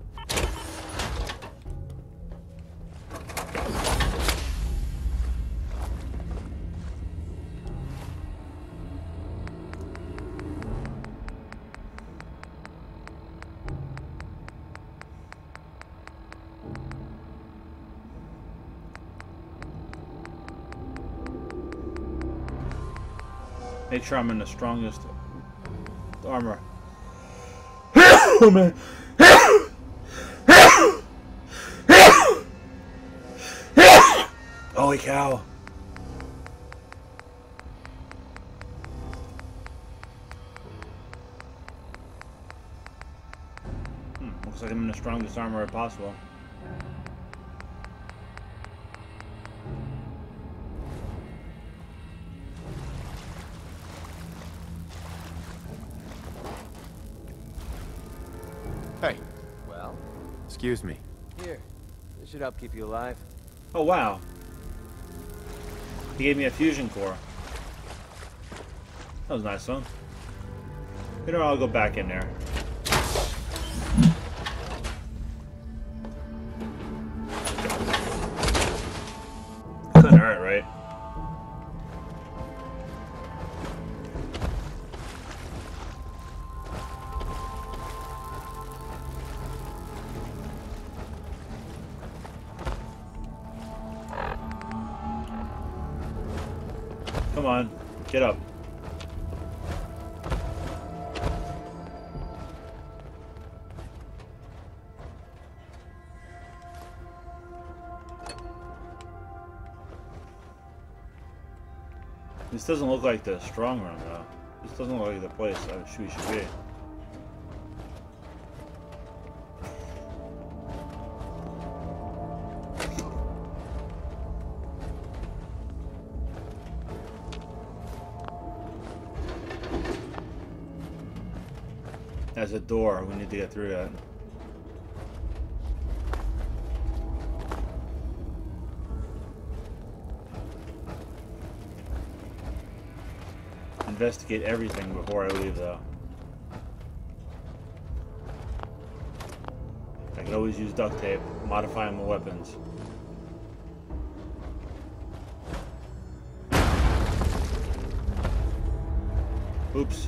Make sure I'm in the strongest armor. Oh man. Holy cow. Looks like I'm in the strongest armor possible. Hey. Well? Excuse me. Here. This should help keep you alive. Oh wow. He gave me a fusion core. That was nice, huh? You know, I'll go back in there. Couldn't hurt, right? Come on, get up. This doesn't look like the strong room, though. This doesn't look like the place we should be. There's a door. We need to get through that. investigate everything before I leave, though. I can always use duct tape, modify my weapons. Oops.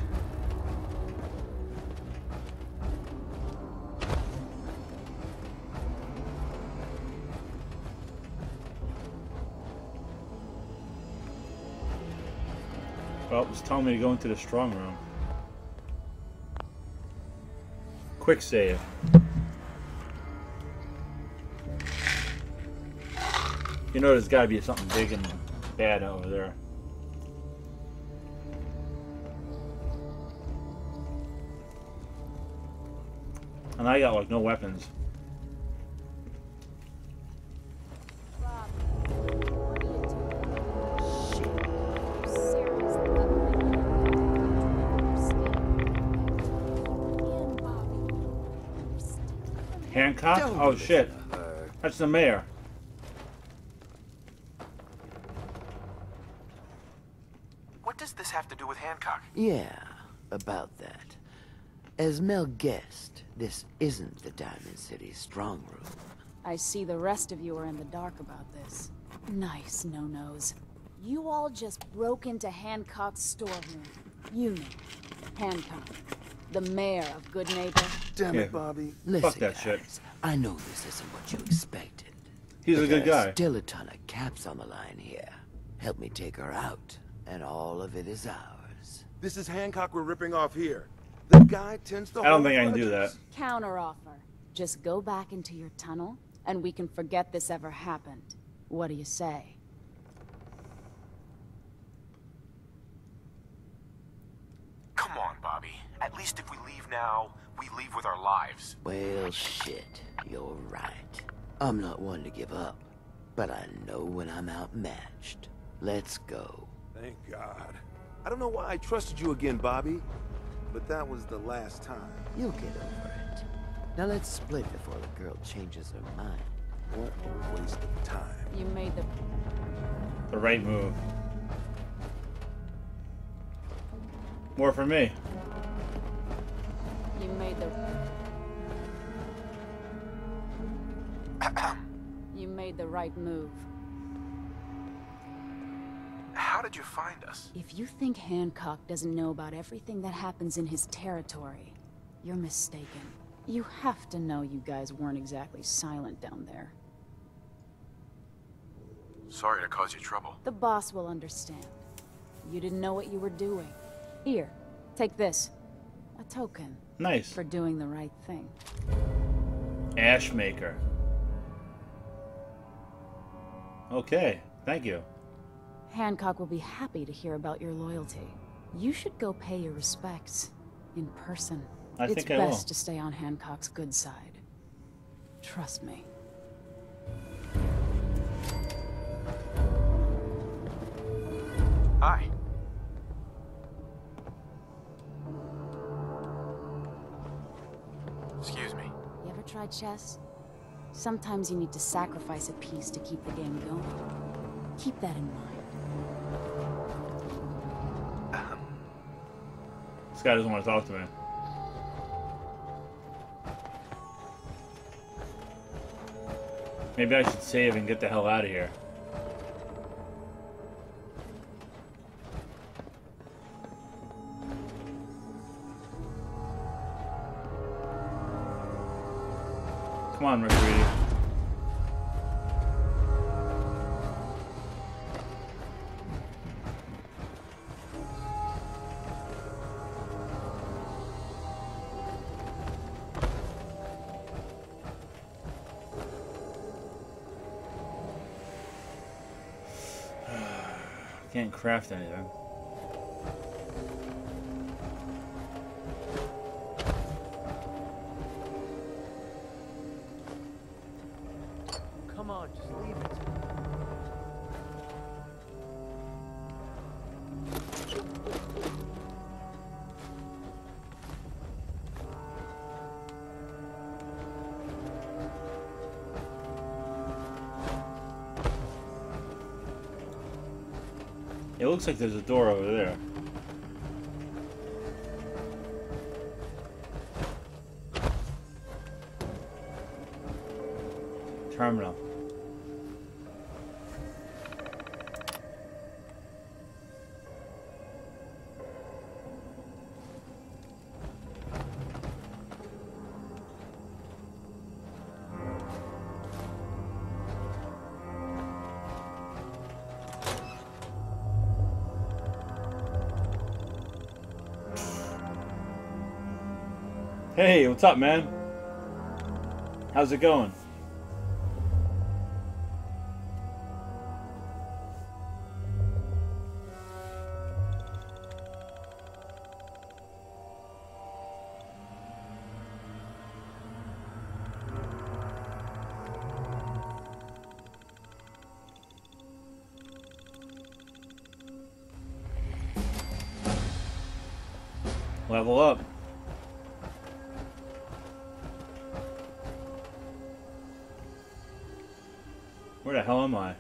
Well, it's telling me to go into the strong room. Quick save. You know there's got to be something big and bad over there. And I got like no weapons. Hancock? Oh shit. That's the mayor. What does this have to do with Hancock? Yeah, about that. As Mel guessed, this isn't the Diamond City strong room. I see the rest of you are in the dark about this. Nice no-nos. You all just broke into Hancock's storeroom. You know, Hancock, the mayor of Good Neighbor. Damn it, Bobby. Listen, Fuck that guys, shit. I know this isn't what you expected. He's a good guy. There's still a ton of caps on the line here. Help me take her out, and all of it is ours. This is Hancock we're ripping off here. The guy tends to I don't think I can do that. Counteroffer. Just go back into your tunnel, and we can forget this ever happened. What do you say? Come on, Bobby. At least if we leave now, we leave with our lives. Well, shit. You're right. I'm not one to give up, but I know when I'm outmatched. Let's go. Thank God. I don't know why I trusted you again, Bobby, but that was the last time. You'll get over it. Now let's split before the girl changes her mind. What a waste of time. You made the right move. More for me. You made the... You made the right move. How did you find us? If you think Hancock doesn't know about everything that happens in his territory, you're mistaken. You have to know you guys weren't exactly silent down there. Sorry to cause you trouble. The boss will understand. You didn't know what you were doing. Here, take this. A token. Nice. For doing the right thing. Ashmaker. Okay, thank you. Hancock will be happy to hear about your loyalty. You should go pay your respects in person. It's think I best will. to stay on Hancock's good side. Trust me. Hi. Excuse me. You ever tried chess? Sometimes you need to sacrifice a piece to keep the game going. Keep that in mind. This guy doesn't want to talk to me. Maybe I should save and get the hell out of here. Come on, McCready. Can't craft anything. Come on, just leave it. It looks like there's a door over there. terminal. Hey, what's up, man? How's it going? Level up. Where the hell am I?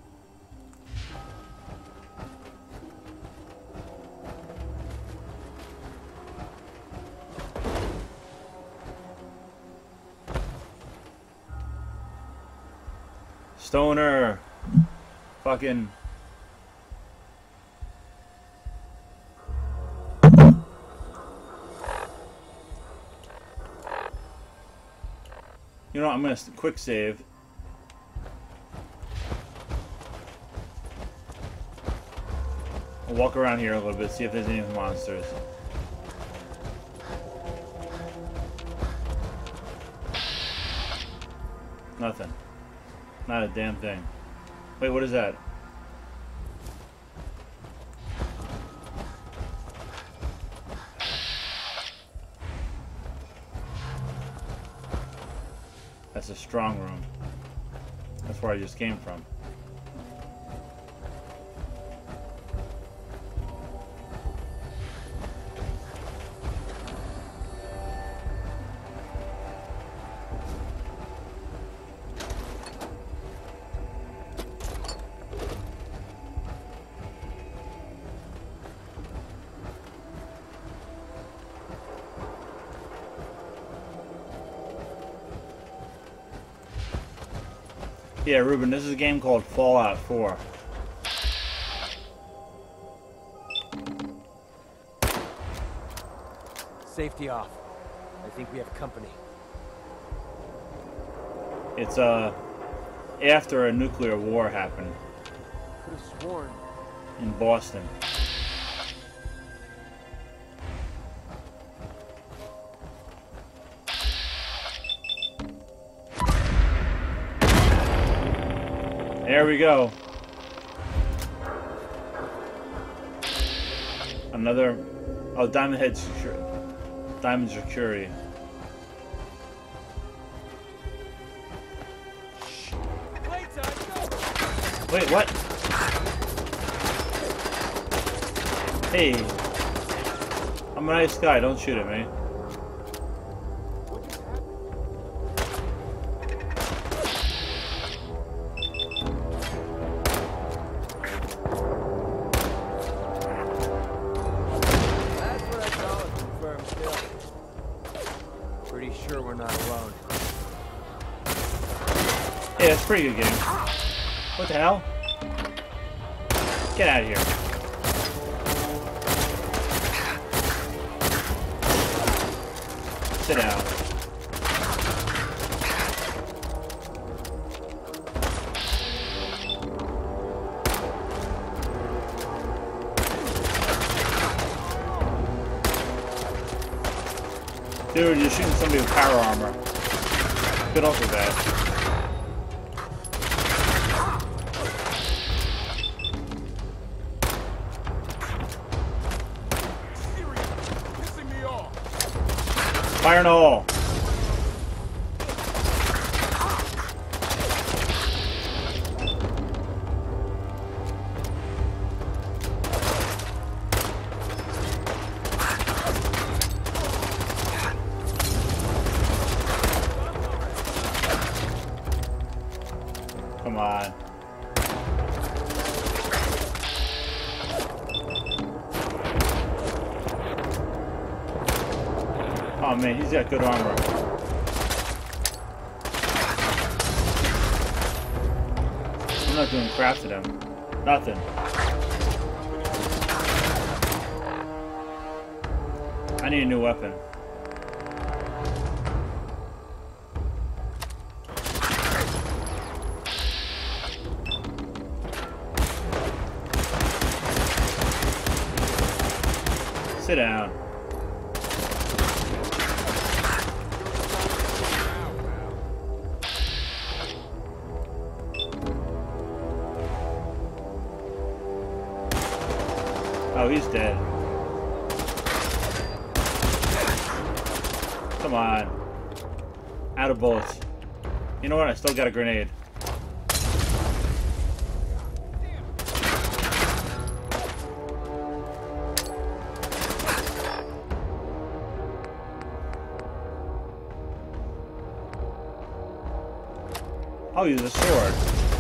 Stoner. Fucking. You know what, I'm gonna quick save. I'll walk around here a little bit, see if there's any monsters. Nothing. Not a damn thing. Wait, what is that? That's a strong room. That's where I just came from. Yeah, Ruben, this is a game called Fallout 4. Safety off. I think we have company. It's after a nuclear war happened. Could have sworn. In Boston. There we go. Another. Oh, Diamond Head Security. Diamond Security. Wait, what? Hey. I'm a nice guy, don't shoot at me. Yeah, it's a pretty good game. What the hell? Get out of here. Sit down. Dude, you're shooting somebody with power armor. Good off the bat. Fire in the hole. Come on. Oh man, he's got good armor. not doing crap to them. Nothing. I need a new weapon. Sit down. Oh, he's dead. Come on. Out of bullets. You know what? I still got a grenade. I'll use a sword.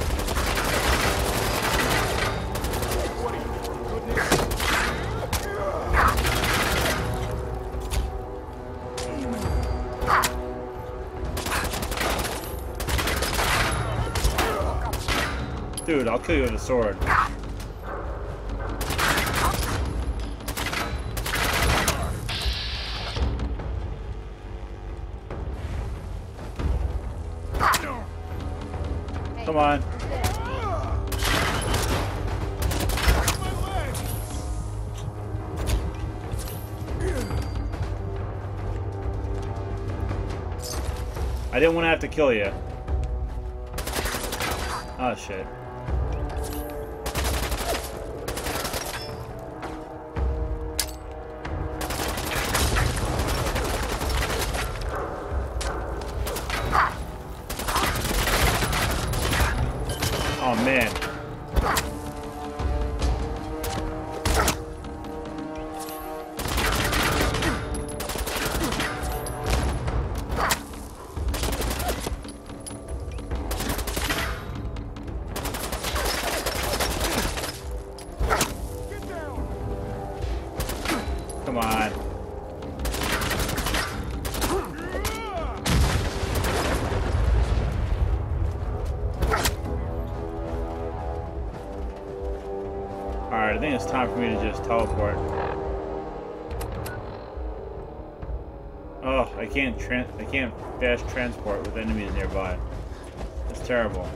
Dude, I'll kill you with a sword. Come on. I didn't want to have to kill you. Oh shit. Oh man. Come on. Alright, I think it's time for me to just teleport. Oh, I can't fast transport with enemies nearby. That's terrible.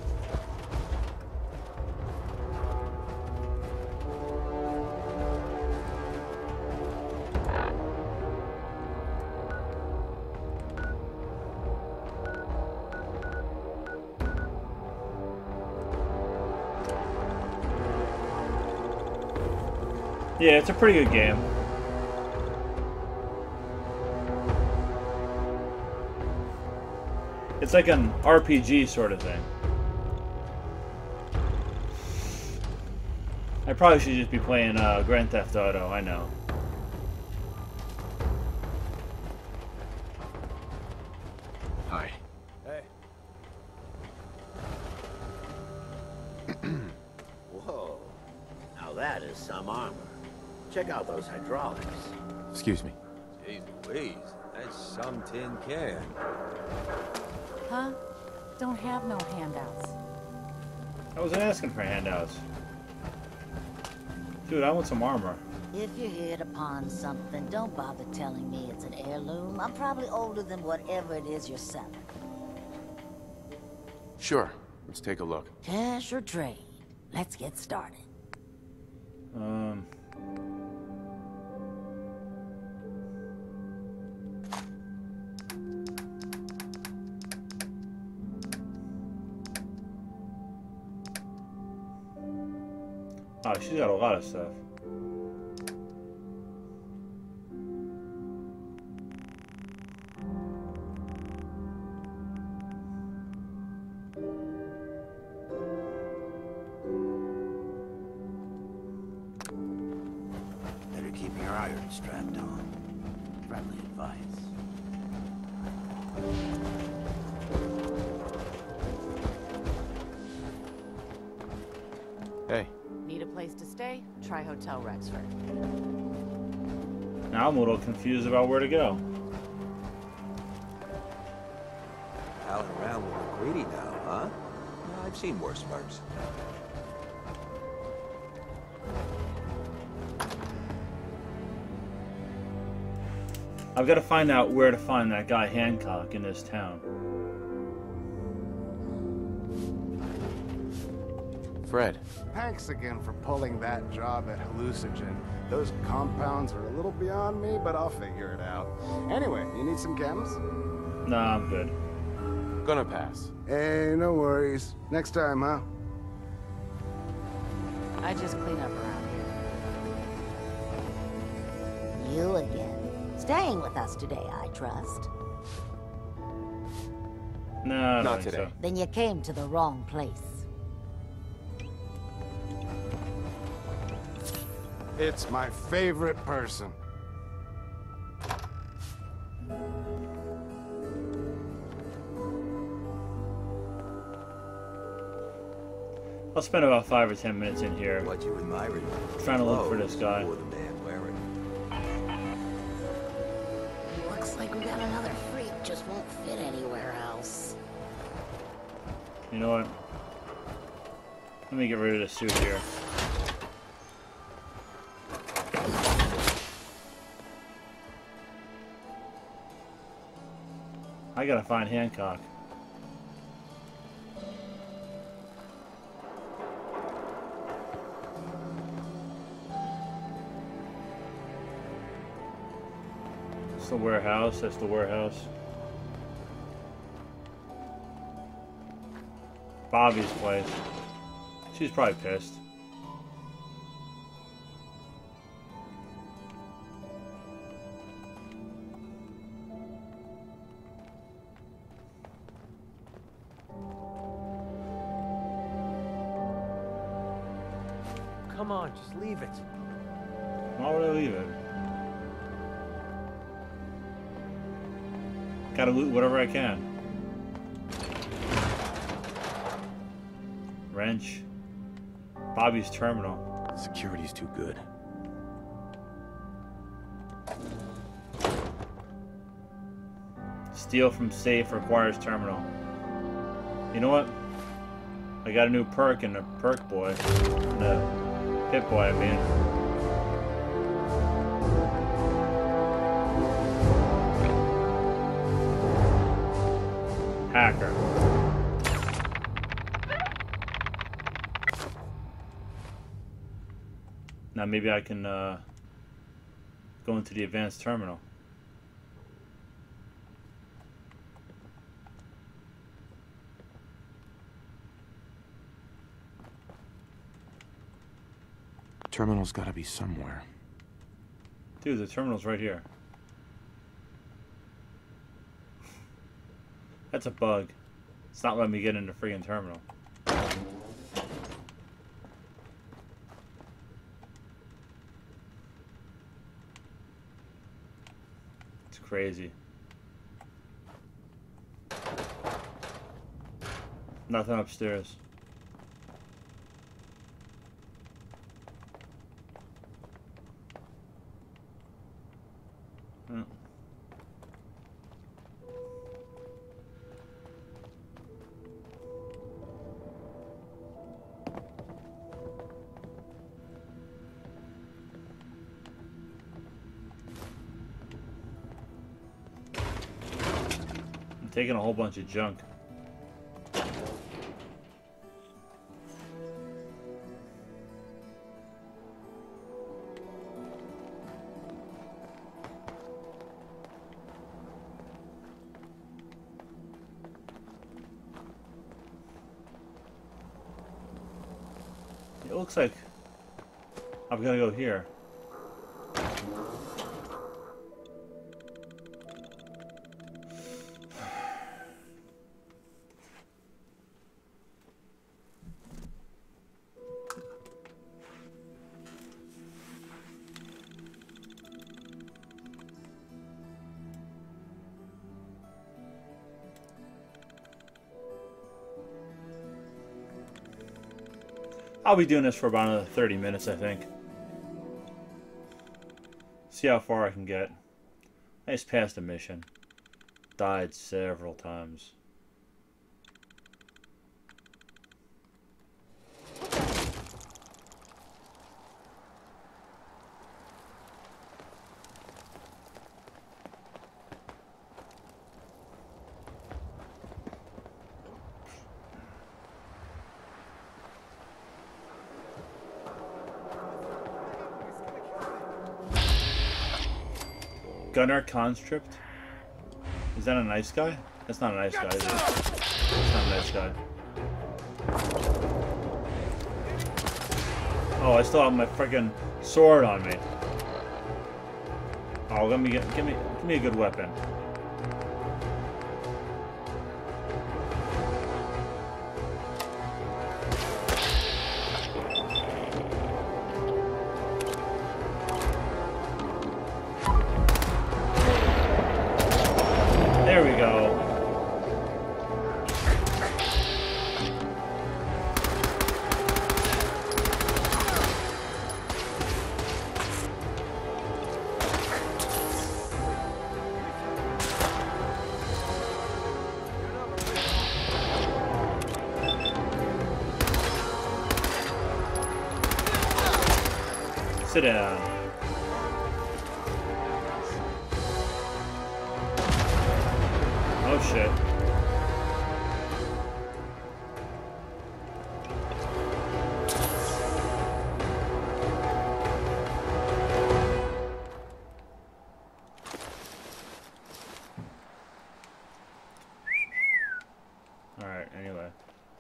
Yeah, it's a pretty good game. It's like an RPG sort of thing. I probably should just be playing Grand Theft Auto, I know. Hi. Hey. Whoa. Now that is some armor. Check out those hydraulics. Excuse me. Jeez Louise, that's some tin can. Huh? Don't have no handouts. I wasn't asking for handouts. Dude, I want some armor. If you hit upon something, don't bother telling me it's an heirloom. I'm probably older than whatever it is you're selling. Sure. Let's take a look. Cash or trade? Let's get started. Oh, she's got a lot of stuff. Better keep your iron strapped on. Friendly advice. Hey. Need a place to stay? Try Hotel Rexford. Now I'm a little confused about where to go. Palling around with McGreedy now, huh? I I've seen worse murders. I've got to find out where to find that guy Hancock in this town. Fred. Thanks again for pulling that job at Hallucinogen. Those compounds are a little beyond me, but I'll figure it out. Anyway, you need some chems? Nah, I'm good. Gonna pass. Hey, no worries. Next time, huh? I just clean up around here. You again. Staying with us today, I trust. No, not today. So. Then you came to the wrong place. It's my favorite person. I'll spend about 5 or 10 minutes in here. What you admiring? Trying to look for this guy. Or the man wearing. Looks like we got another freak, just won't fit anywhere else. You know what? Let me get rid of this suit here. I gotta find Hancock. It's the warehouse. That's the warehouse. Bobby's place. She's probably pissed. Come on, just leave it. Why would I leave it? Gotta loot whatever I can. Wrench. Bobby's terminal. Security's too good. Steal from safe requires terminal. You know what? I got a new perk in the perk boy. In the pit boy, I mean. Hacker. Now maybe I can go into the advanced terminal. Terminal's gotta be somewhere. Dude, the terminal's right here. That's a bug. It's not letting me get in the friggin' terminal. It's crazy. Nothing upstairs. Hmm. I'm taking a whole bunch of junk. It looks like I'm gonna go here. I'll be doing this for about another 30 minutes, I think. See how far I can get. I just passed a mission. Died several times. Gunner Constrict? Is that a nice guy? That's not a nice guy, is it? That's not a nice guy. Oh, I still have my freaking sword on me. Oh, let me give me a good weapon. There we go. Sit down. Oh shit. Alright, anyway.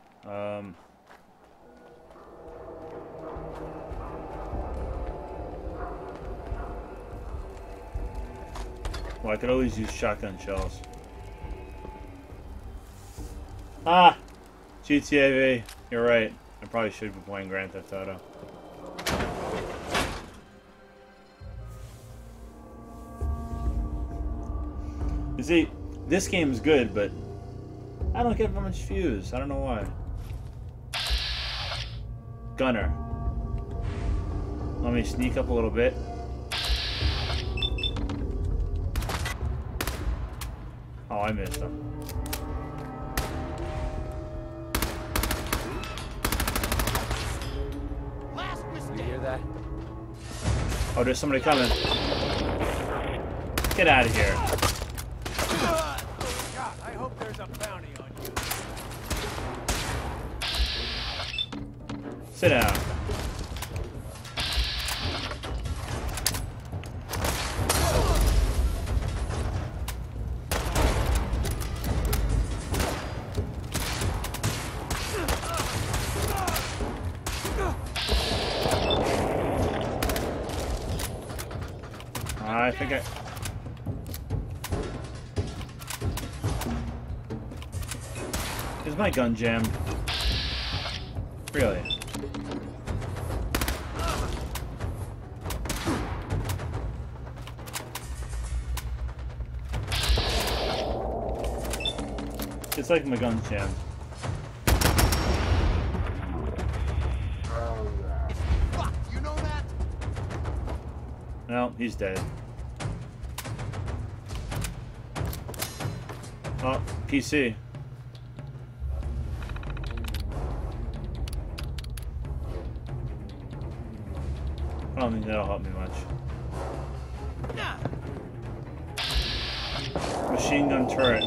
Well, I could always use shotgun shells. Ah! GTA V. You're right. I probably should be playing Grand Theft Auto. You see, this game's good, but I don't get much views. I don't know why. Gunner. Let me sneak up a little bit. Oh, I missed him. You hear that? Oh, there's somebody coming. Get out of here. God, I hope there's a bounty on you. Sit down. I think I... Is my gun jammed? Really? It's like my gun's jammed. Fuck, you know that? No, he's dead. Oh, PC. I don't think that'll help me much. Machine gun turret.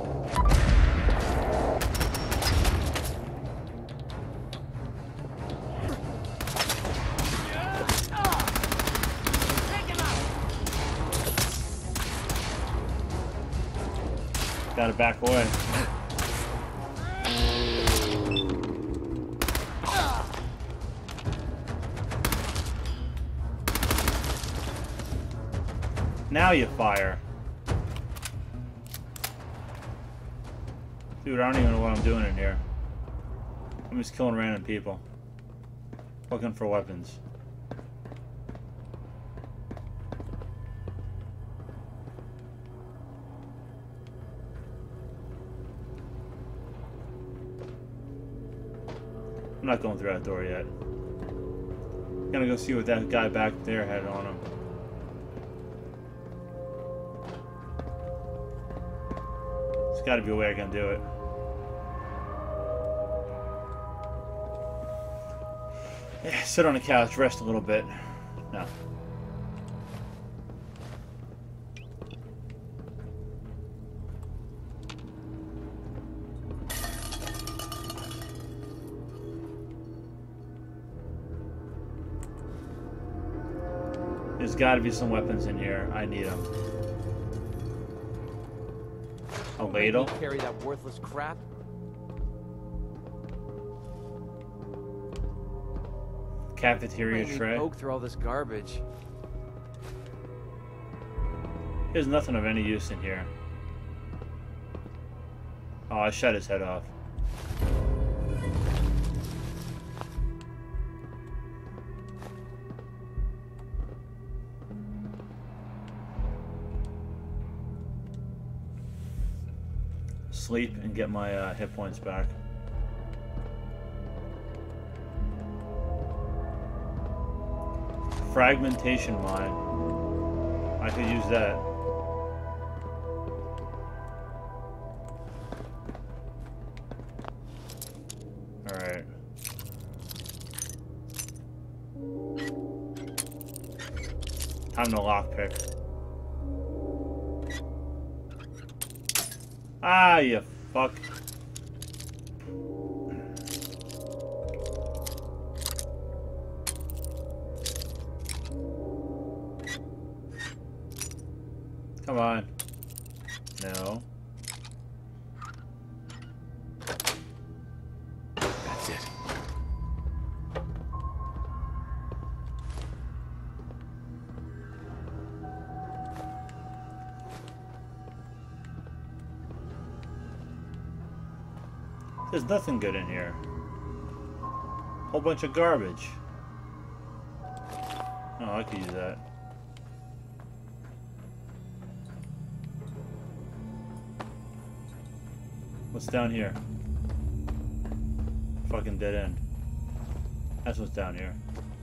Gotta back away. Now you fire. Dude, I don't even know what I'm doing in here. I'm just killing random people. Looking for weapons. I'm not going through that door yet. I'm gonna go see what that guy back there had on him. There's gotta be a way I can do it. Yeah, sit on the couch, rest a little bit. No. There's got to be some weapons in here. I need them. A ladle? Carry that worthless crap. Cafeteria Made me tray. poke through all this garbage. There's nothing of any use in here. Oh, I shut his head off. Sleep and get my hit points back. Fragmentation mine. I could use that. Alright. Time to lockpick. Ah, you fuck. Come on. No. That's it. There's nothing good in here. Whole bunch of garbage. Oh, I could use that. What's down here? Fucking dead end. That's what's down here.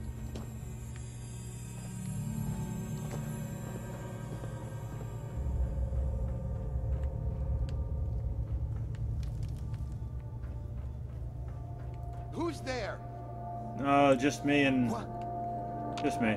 Who's there? No, just me and... Just me.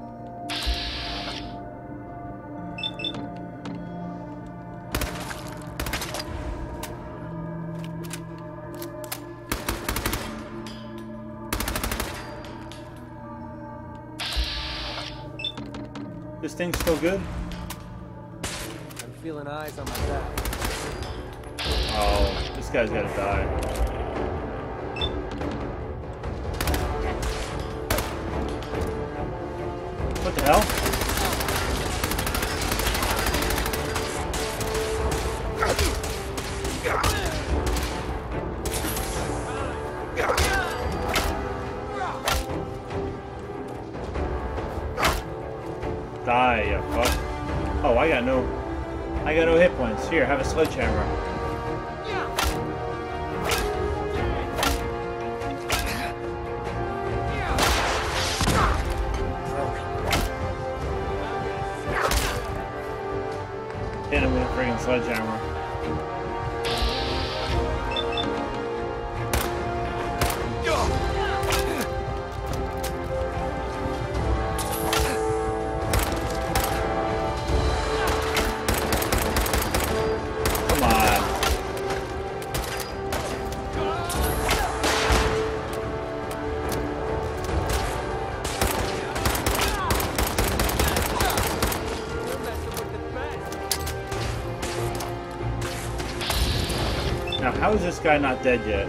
This thing's still good? I'm feeling eyes on my back. Oh, this guy's gotta die. What the hell? Die, you fuck. Oh, I got no hit points. Here, have a sledgehammer. Hit him with a friggin' sledgehammer. Now, how is this guy not dead yet?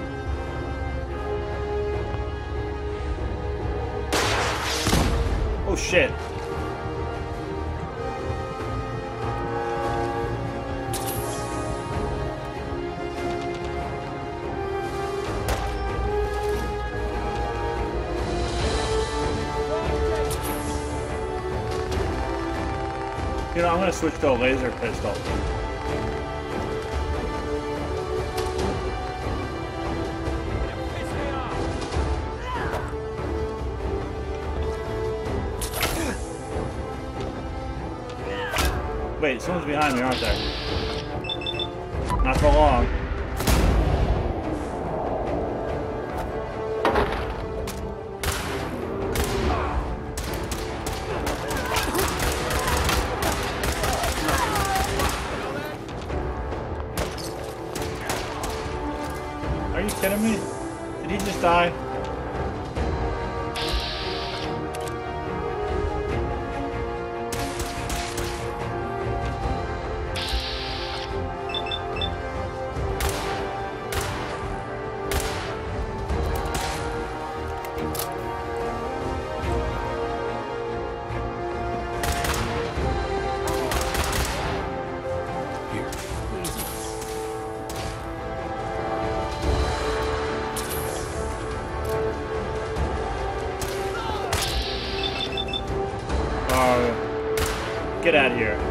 Oh shit. You know, I'm gonna switch to a laser pistol. Wait, someone's behind me, aren't they? Not for long. Are you kidding me? Did he just die? get out of here.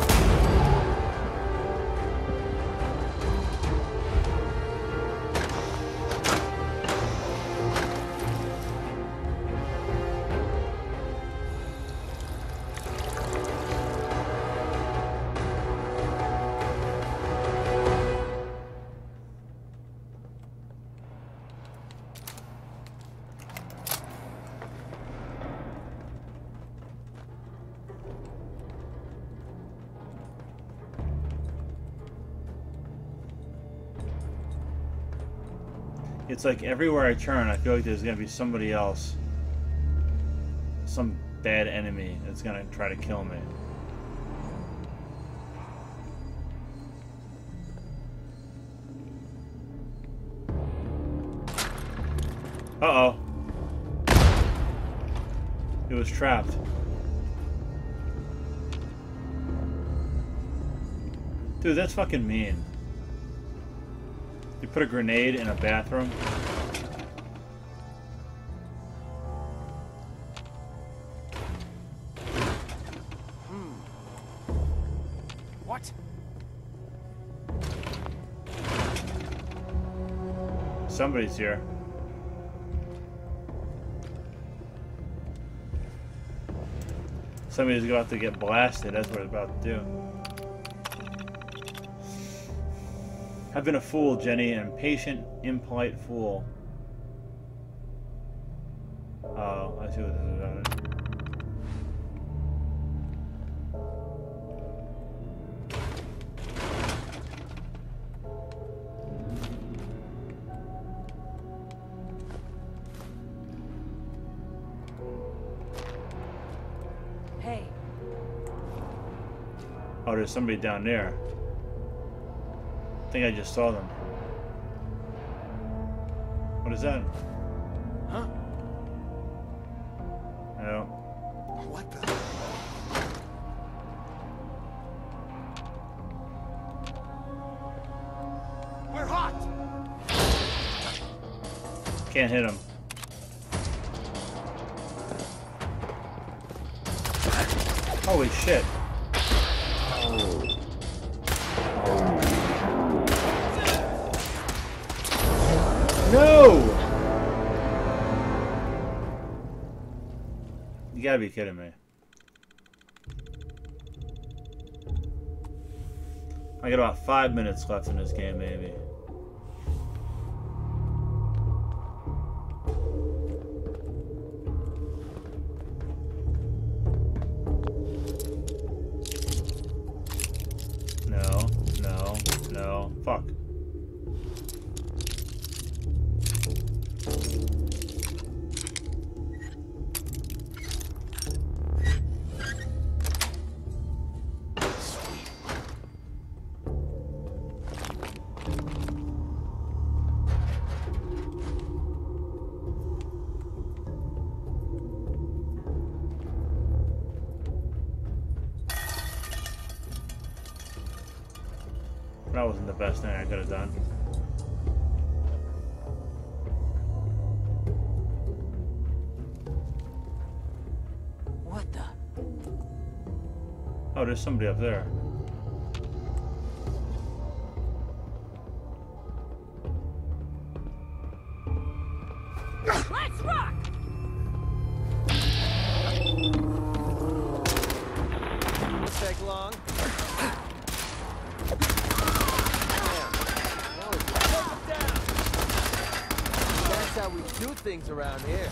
It's like everywhere I turn, I feel like there's gonna be somebody else. Some bad enemy that's gonna try to kill me. Uh-oh. It was trapped. Dude, that's fucking mean. You put a grenade in a bathroom? What? Somebody's here. Somebody's about to get blasted. That's what it's about to do. I've been a fool, Jenny, an impatient, impolite fool. Oh, I see what this is about. Hey. Oh, there's somebody down there. I think I just saw them. What is that? Huh? No. What the? We're hot. Can't hit him. Holy shit. No! You gotta be kidding me. I got about 5 minutes left in this game, maybe. No, no, no. Fuck. That wasn't the best thing I could have done. What the? Oh, there's somebody up there. Let's rock! Take long. That's how we do things around here.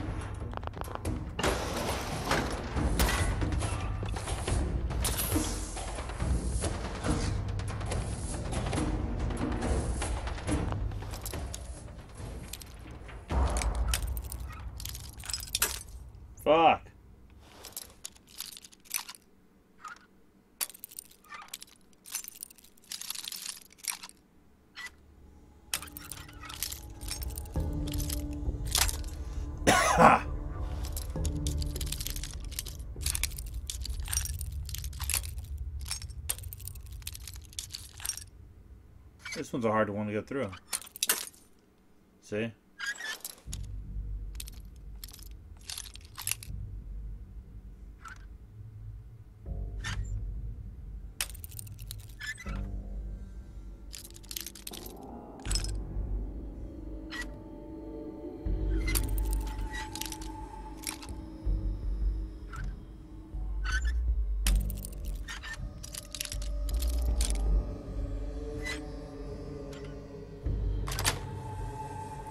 Fuck. This one's a hard one to get through. See?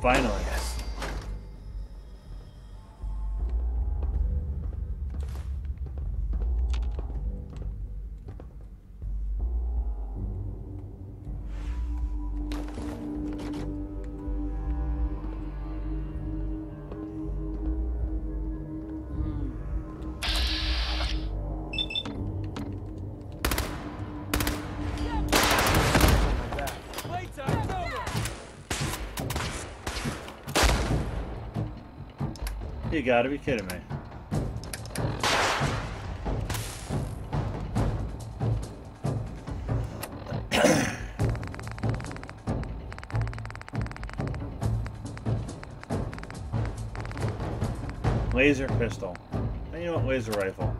Finally. You gotta be kidding me. Laser pistol. And you know what? Laser rifle.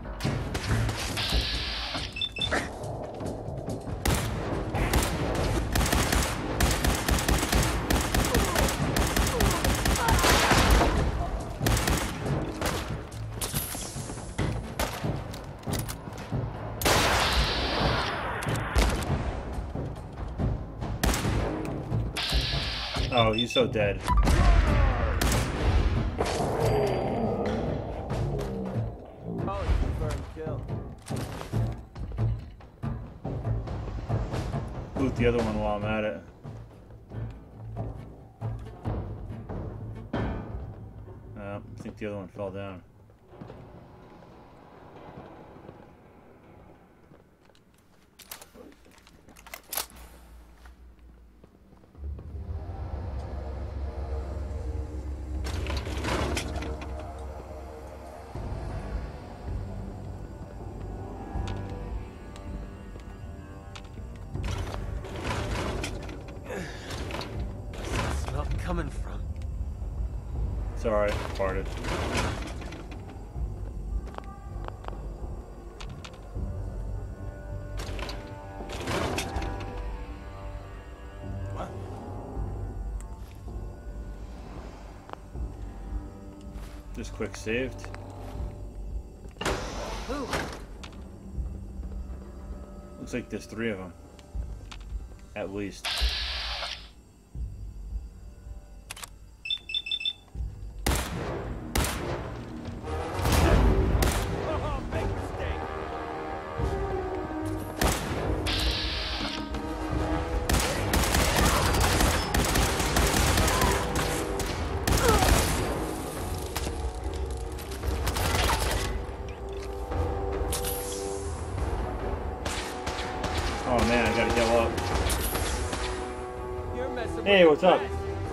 Oh, he's so dead. Oh, confirmed kill. Loot the other one while I'm at it. I think the other one fell down. Coming from? It's alright, farted. Just quick saved. Who? Looks like there's 3 of them. At least. Oh man, I gotta heal up. Hey, what's up?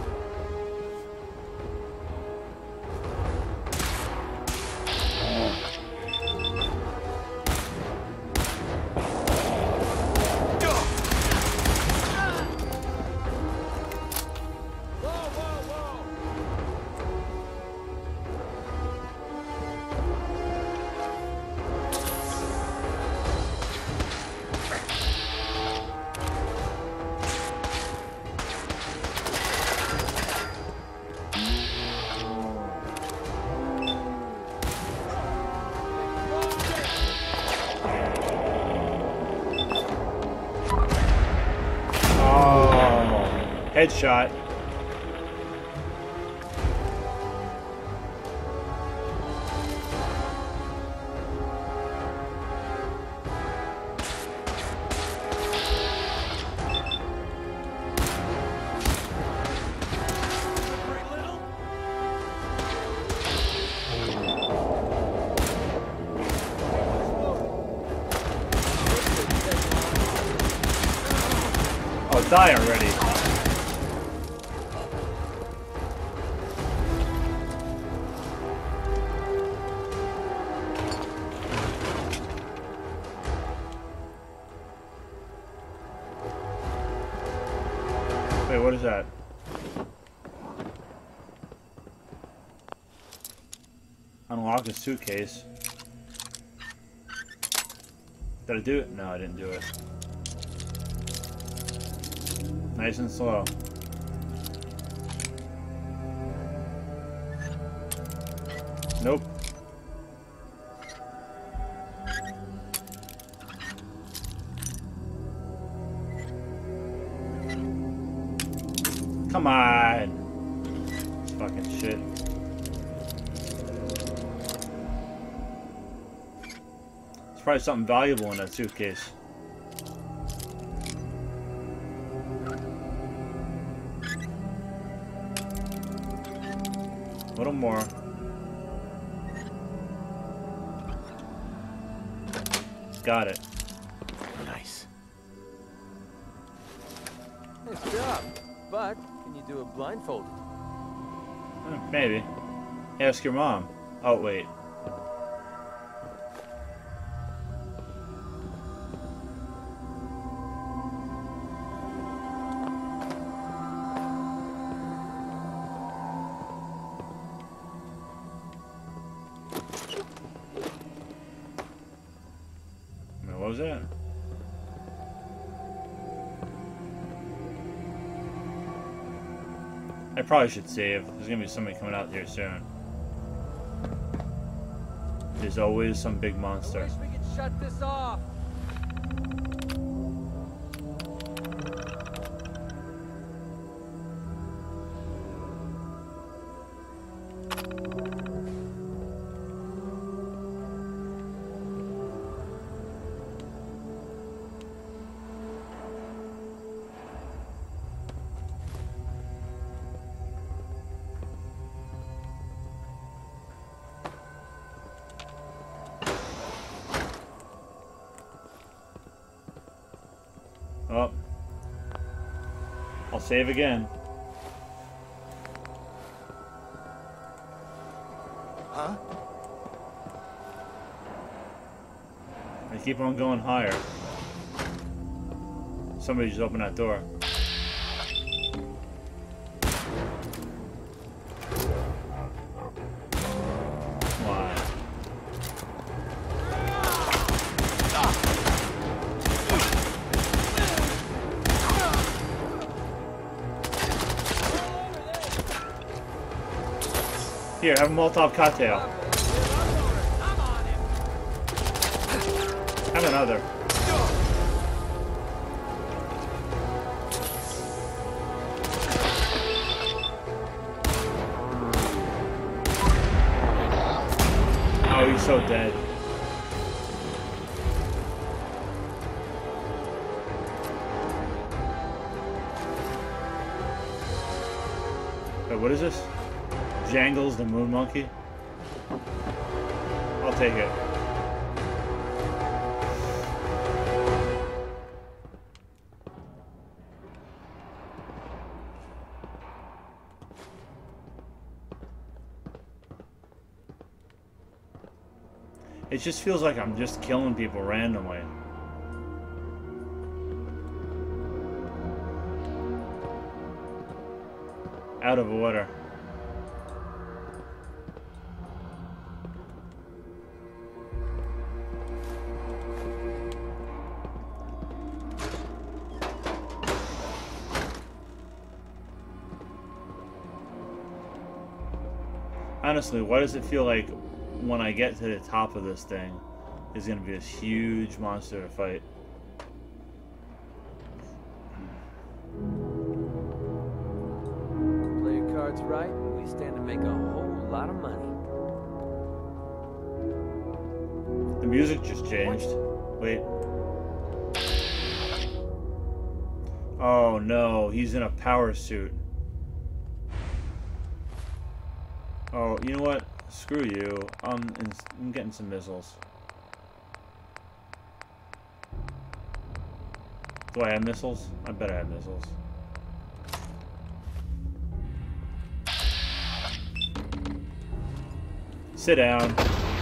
Headshot. Oh, die already. Wait, what is that? Unlock a suitcase. Did I do it? No, I didn't do it. Nice and slow. Nope. Come on. fucking shit. There's probably something valuable in that suitcase. A little more. Got it. Nice. Nice job. But can you do it blindfolded? Maybe. Ask your mom. Oh, wait. What was that? I probably should save. There's gonna be somebody coming out here soon. There's always some big monster. I wish we could shut this off. Oh. I'll save again. Huh? I keep on going higher. Somebody just opened that door. Why? Here, have a Molotov cocktail. Have another. Oh, he's so dead. Wait, what is this? Jangles the Moon Monkey? I'll take it. It just feels like I'm just killing people randomly. Out of order. Honestly, why does it feel like when I get to the top of this thing, there's going to be this huge monster to fight? Play your cards right, and we stand to make a whole lot of money. The music just changed. Wait. Oh no, he's in a power suit. Oh, you know what? Screw you. I'm getting some missiles. Do I have missiles? I bet I have missiles. Sit down.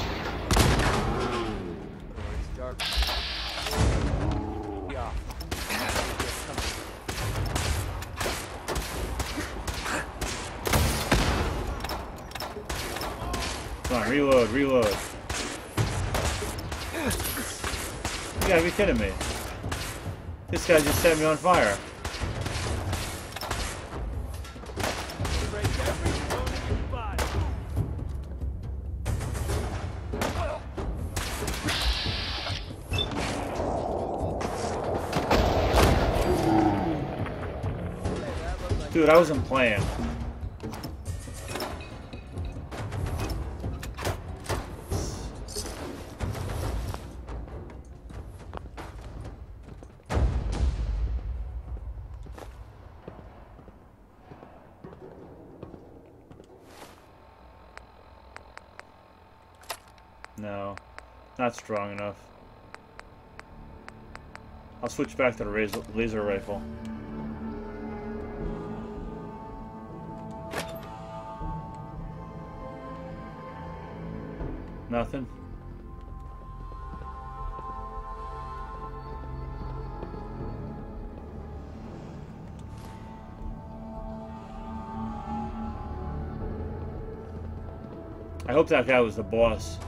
It's dark. Yeah. Come on, reload, reload. You gotta be kidding me. This guy just set me on fire. Dude, I wasn't playing. No, not strong enough. I'll switch back to the laser rifle. Nothing. I hope that guy was the boss.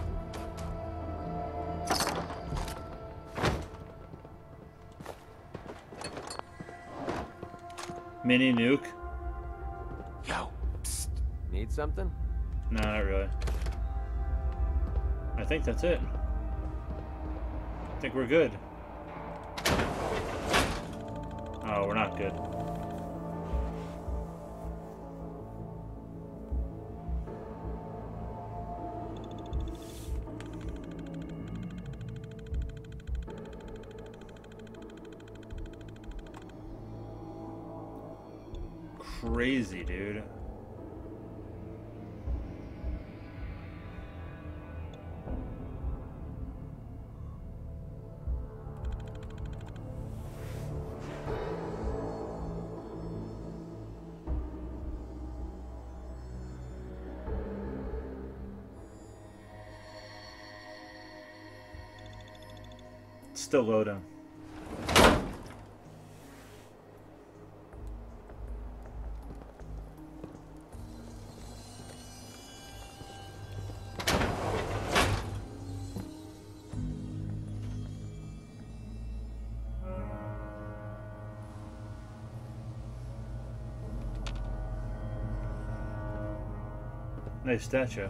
Mini nuke? Yo, psst. Need something? No, not really. I think that's it. I think we're good. Oh, we're not good. Crazy, dude. Still loading. Nice statue.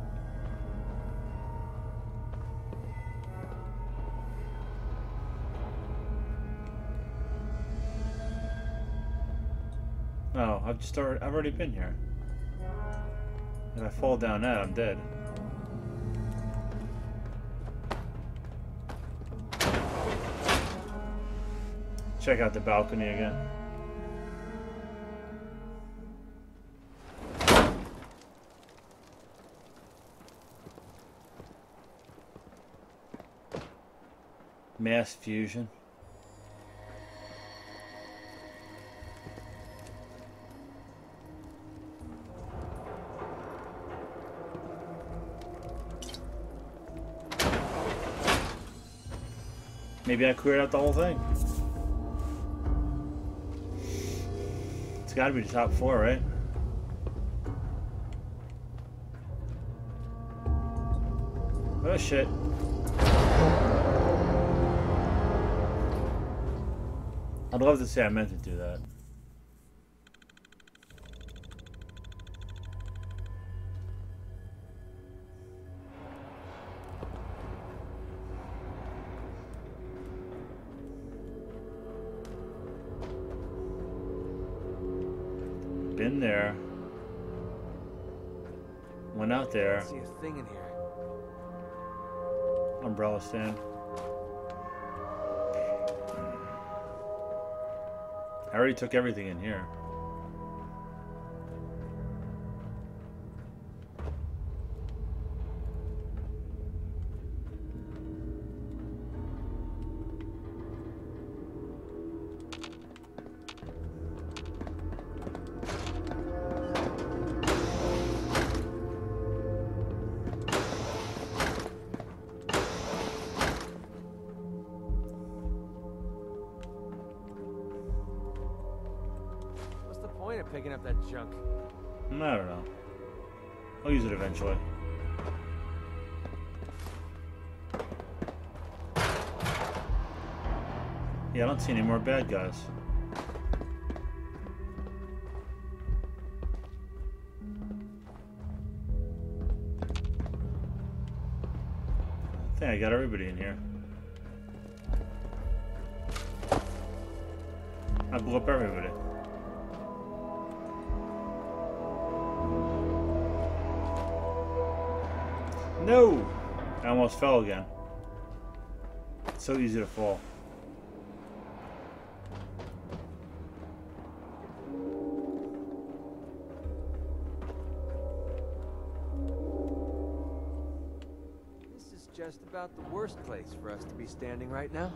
Oh, I've already been here. If I fall down that, I'm dead. Check out the balcony again. Mass fusion. Maybe I cleared out the whole thing. It's gotta be the top floor, right? Oh shit. I'd love to say I meant to do that. Been there. Went out there. I see a thing in here. Umbrella stand. I already took everything in here. Picking up that junk. I don't know. I'll use it eventually. Yeah, I don't see any more bad guys. I think I got everybody in here. I blew up everybody. No! I almost fell again. It's so easy to fall. This is just about the worst place for us to be standing right now.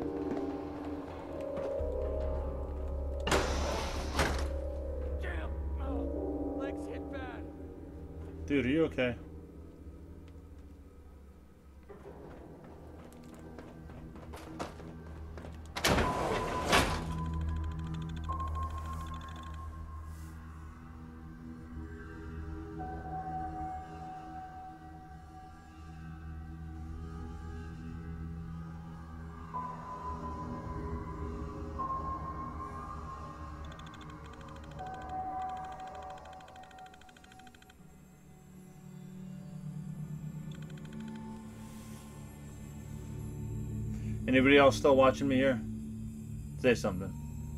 Damn! Oh, legs hit bad. Dude, are you okay? Anybody else still watching me here? Say something.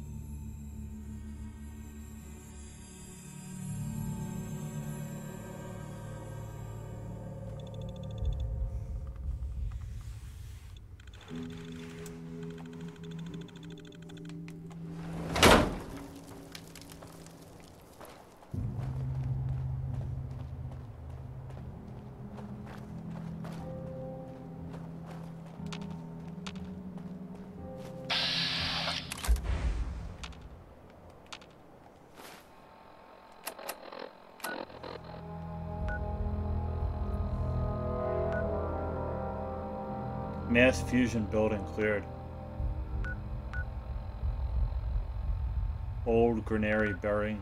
Mass fusion building cleared. Old granary burying.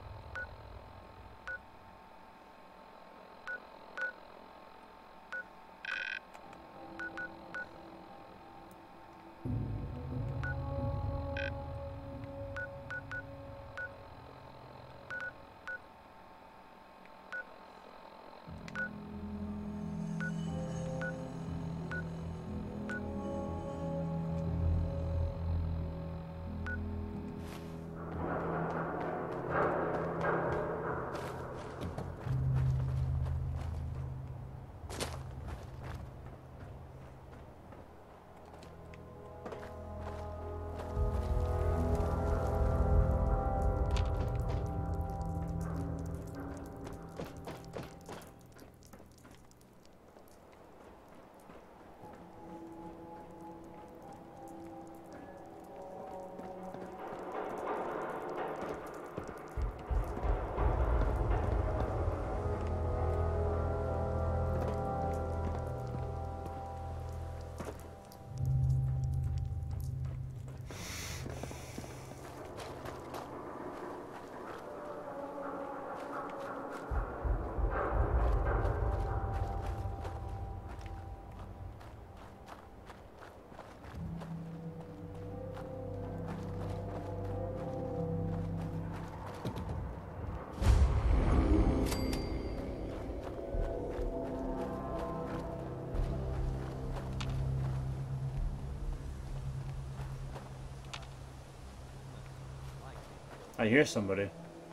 I hear somebody.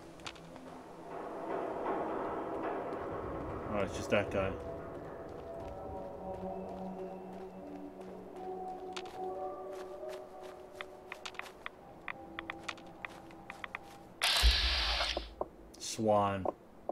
Oh, it's just that guy. Swan.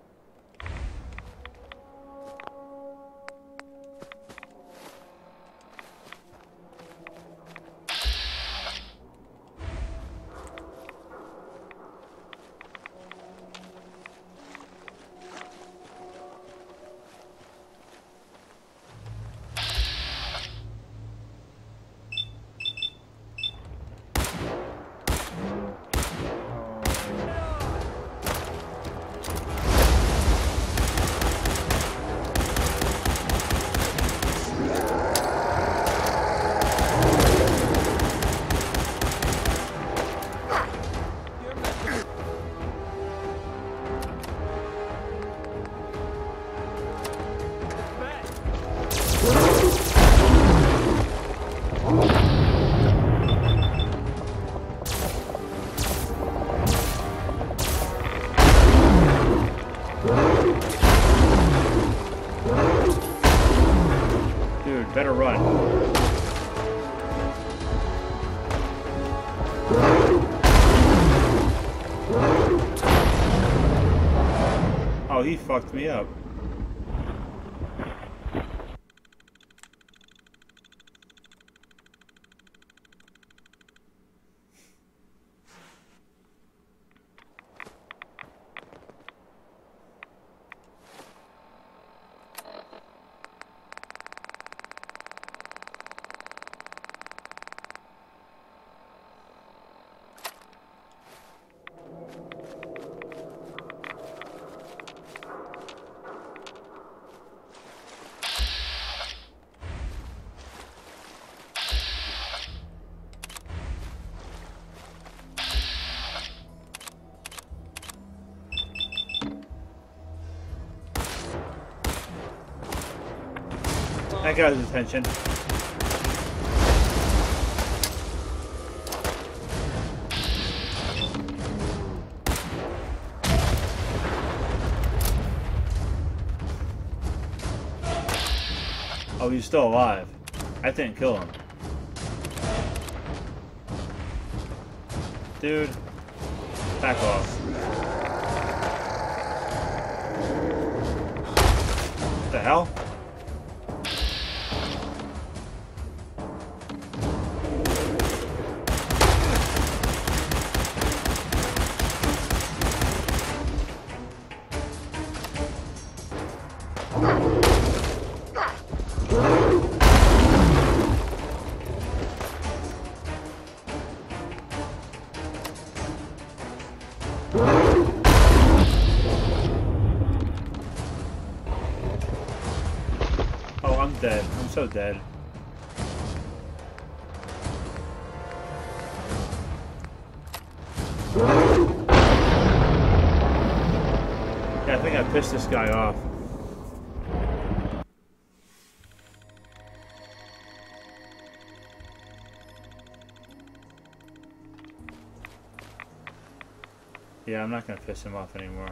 Better run. Oh, he fucked me up. That got his attention. Oh, he's still alive. I didn't kill him. Dude, back off. What the hell? Oh, I'm dead. I'm so dead. Yeah, I think I pissed this guy off. Yeah, I'm not gonna piss him off anymore.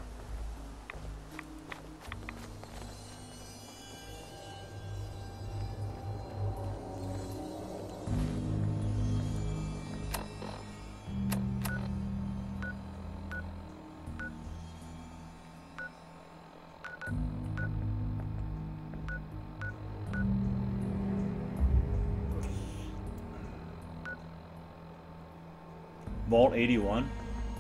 Vault 81.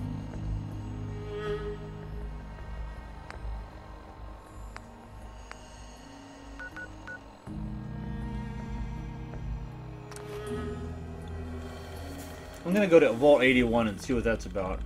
I'm gonna go to Vault 81 and see what that's about.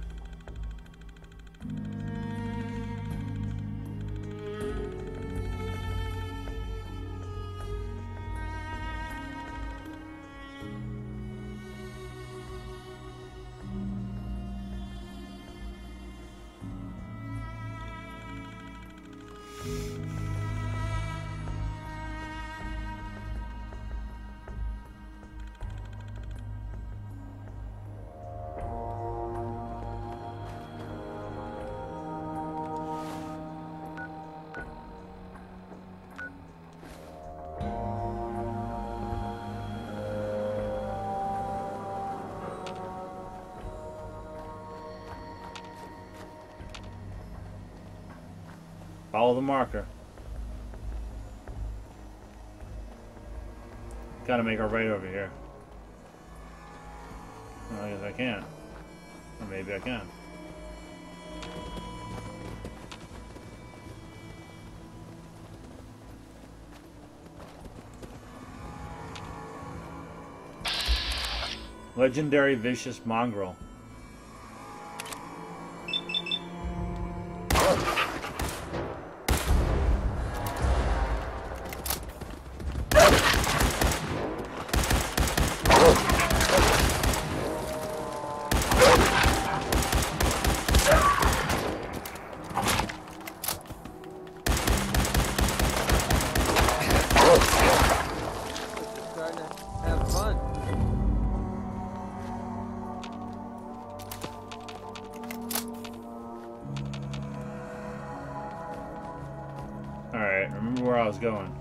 Follow the marker. Gotta make our right over here. Well, I guess I can't. Or maybe I can. Legendary Vicious Mongrel. Alright, remember where I was going.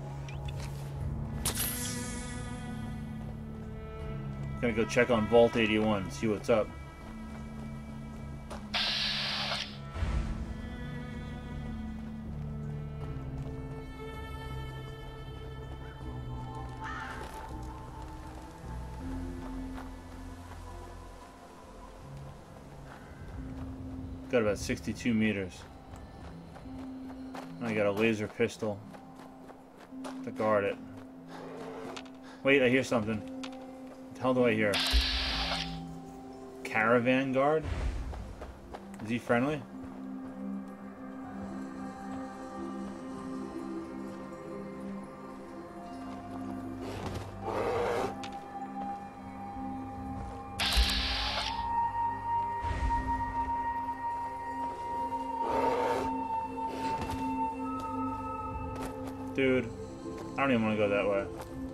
Gonna go check on Vault 81, see what's up. Got about 62 meters. I got a laser pistol to guard it. Wait, I hear something. What the hell do I hear? Caravan guard? Is he friendly? Dude, I don't even want to go that way.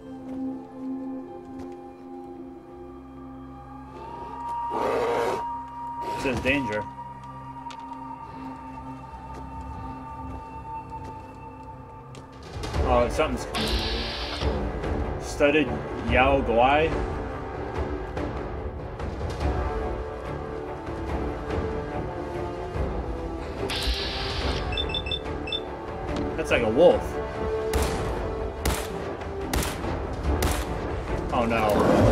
It says danger. Oh, something's studded Yao Guai. That's like a wolf. Oh no.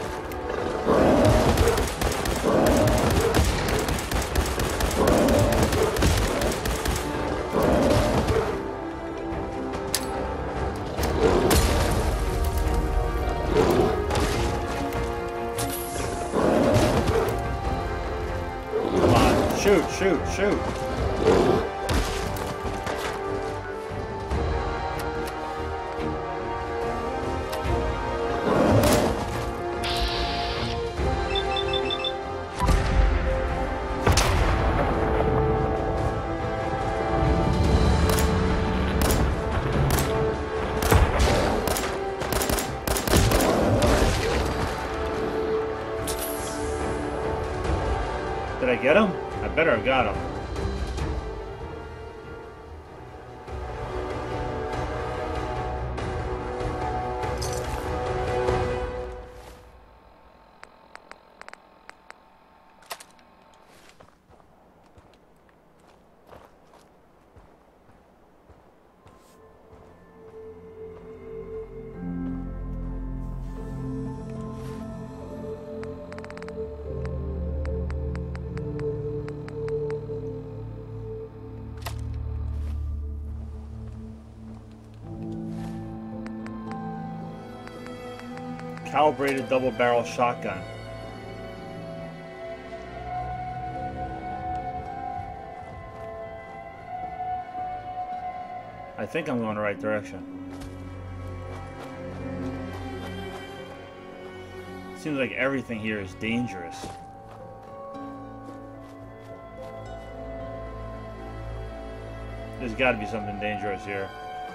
Come on, shoot, shoot, shoot. Did I get him? I better have got him. Calibrated double barrel shotgun. I think I'm going the right direction. Seems like everything here is dangerous. There's got to be something dangerous here.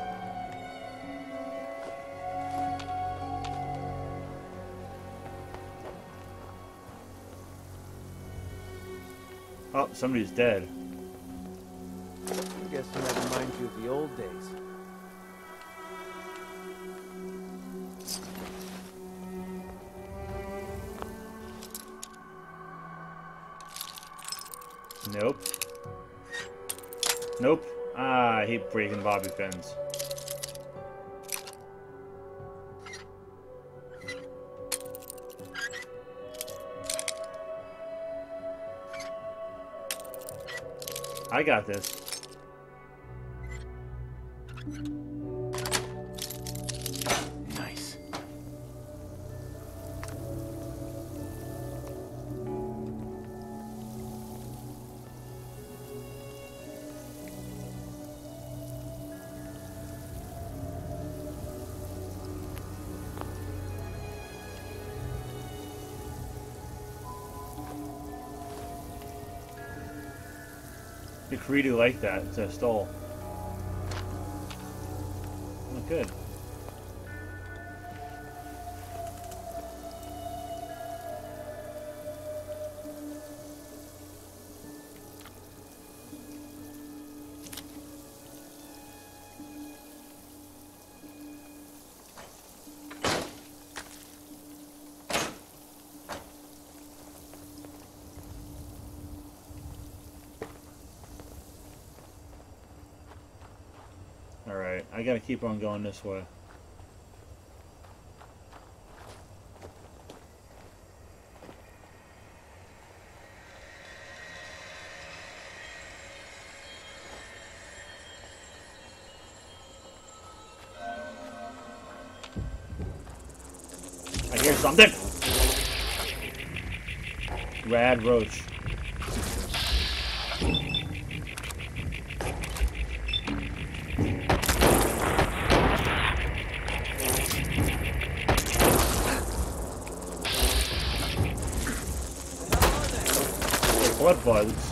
Oh, somebody's dead. I guess that reminds you of the old days. Nope. Nope. Ah, I hate breaking bobby pins. I got this. Nice. The Creedy like that. It's a stole. Oh, good. Alright, I gotta keep on going this way. I hear something! Rad roach. Blood bugs.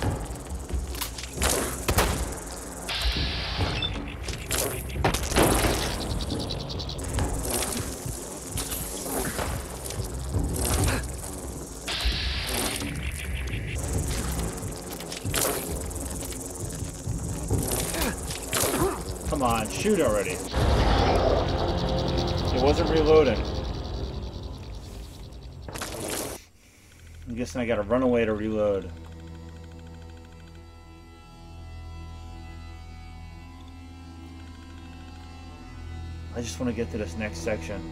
Come on, shoot already. It wasn't reloading. I'm guessing I gotta run away to reload. I just want to get to this next section.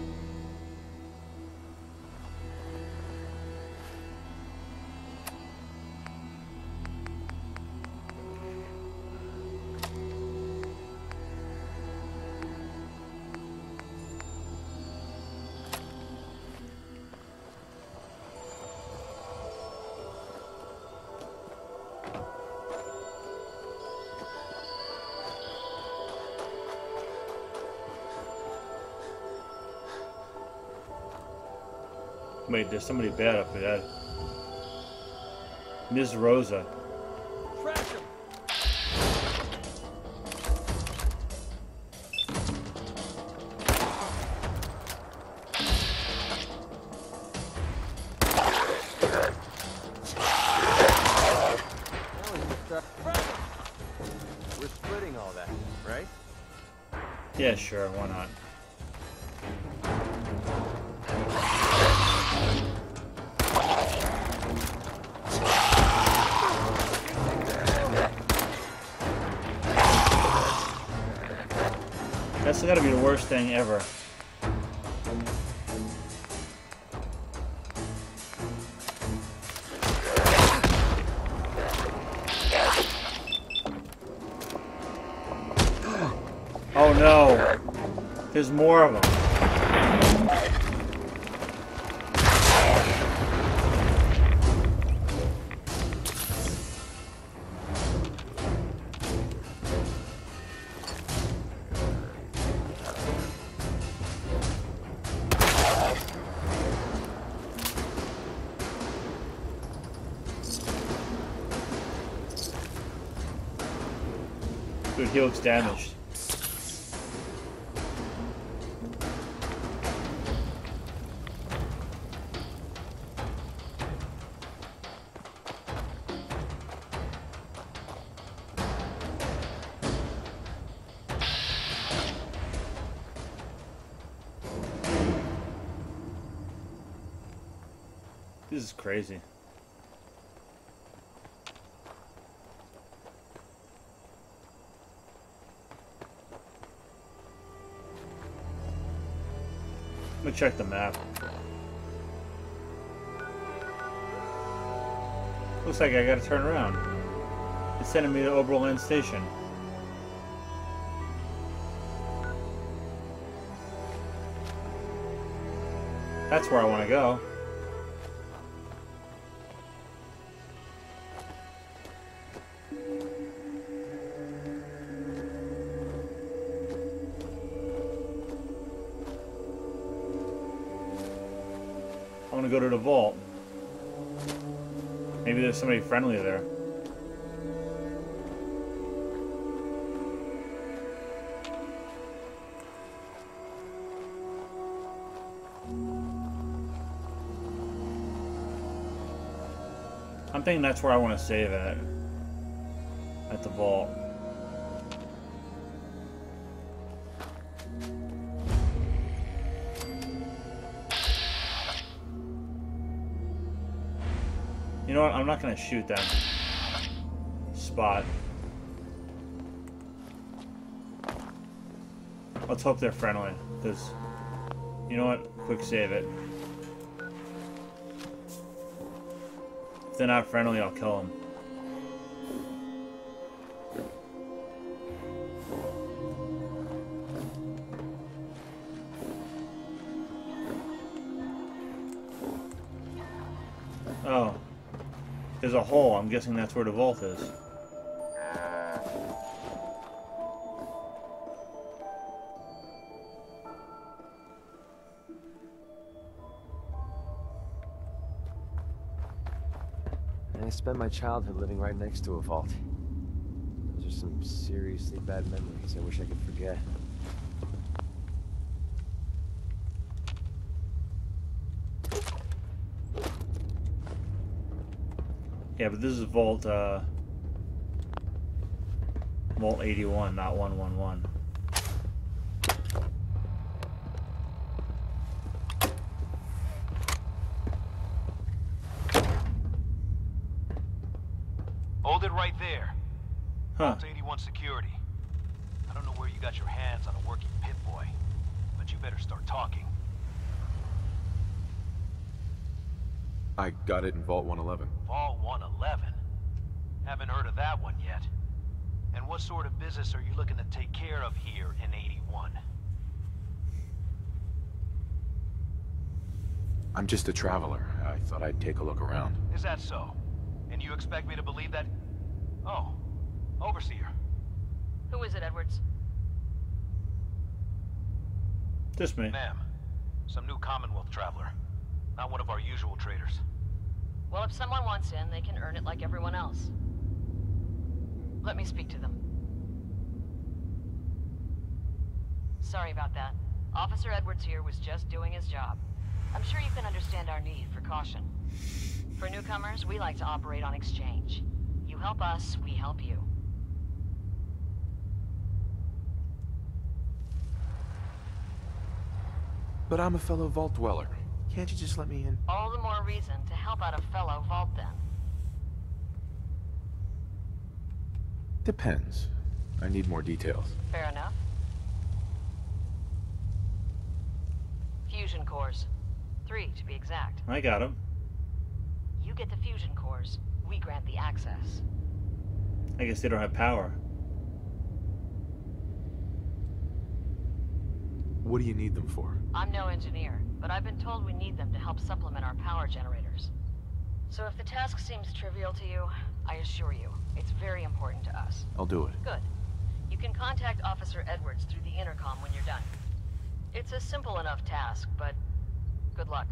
Wait, there's somebody bad up there. Ms. Rosa. We're splitting all that, right? Yeah, sure, why not? That's gotta be the worst thing ever. Oh no! There's more of them. Dude, he looks damaged. This is crazy. Let me check the map. Looks like I gotta turn around. It's sending me to Oberlin Station. That's where I want to go. I want to go to the vault. Maybe there's somebody friendly there. I'm thinking that's where I want to save it. At the vault. You know what? I'm not going to shoot them. Spot. Let's hope they're friendly. Because, you know what? Quick save it. If they're not friendly, I'll kill them. Oh. There's a hole. I'm guessing that's where the vault is. I spent my childhood living right next to a vault. Those are some seriously bad memories I wish I could forget. Yeah, but this is Vault 81, not 111. Hold it right there. Huh. Vault 81 security. I don't know where you got your hands on a working pit boy, but you better start talking. I got it in Vault 111. Vault 111? Haven't heard of that one yet. And what sort of business are you looking to take care of here in 81? I'm just a traveler. I thought I'd take a look around. Is that so? And you expect me to believe that? Oh, Overseer. Who is it, Edwards? Just me. Ma'am, some new Commonwealth traveler. Not one of our usual traders. Well, if someone wants in, they can earn it like everyone else. Let me speak to them. Sorry about that. Officer Edwards here was just doing his job. I'm sure you can understand our need for caution. For newcomers, we like to operate on exchange. You help us, we help you. But I'm a fellow Vault Dweller. Can't you just let me in? All the more reason to help out a fellow Vault then. Depends. I need more details. Fair enough. Fusion cores. 3 to be exact. I got him. You get the fusion cores. We grant the access. I guess they don't have power. What do you need them for? I'm no engineer, but I've been told we need them to help supplement our power generators. So if the task seems trivial to you, I assure you, it's very important to us. I'll do it. Good. You can contact Officer Edwards through the intercom when you're done. It's a simple enough task, but good luck.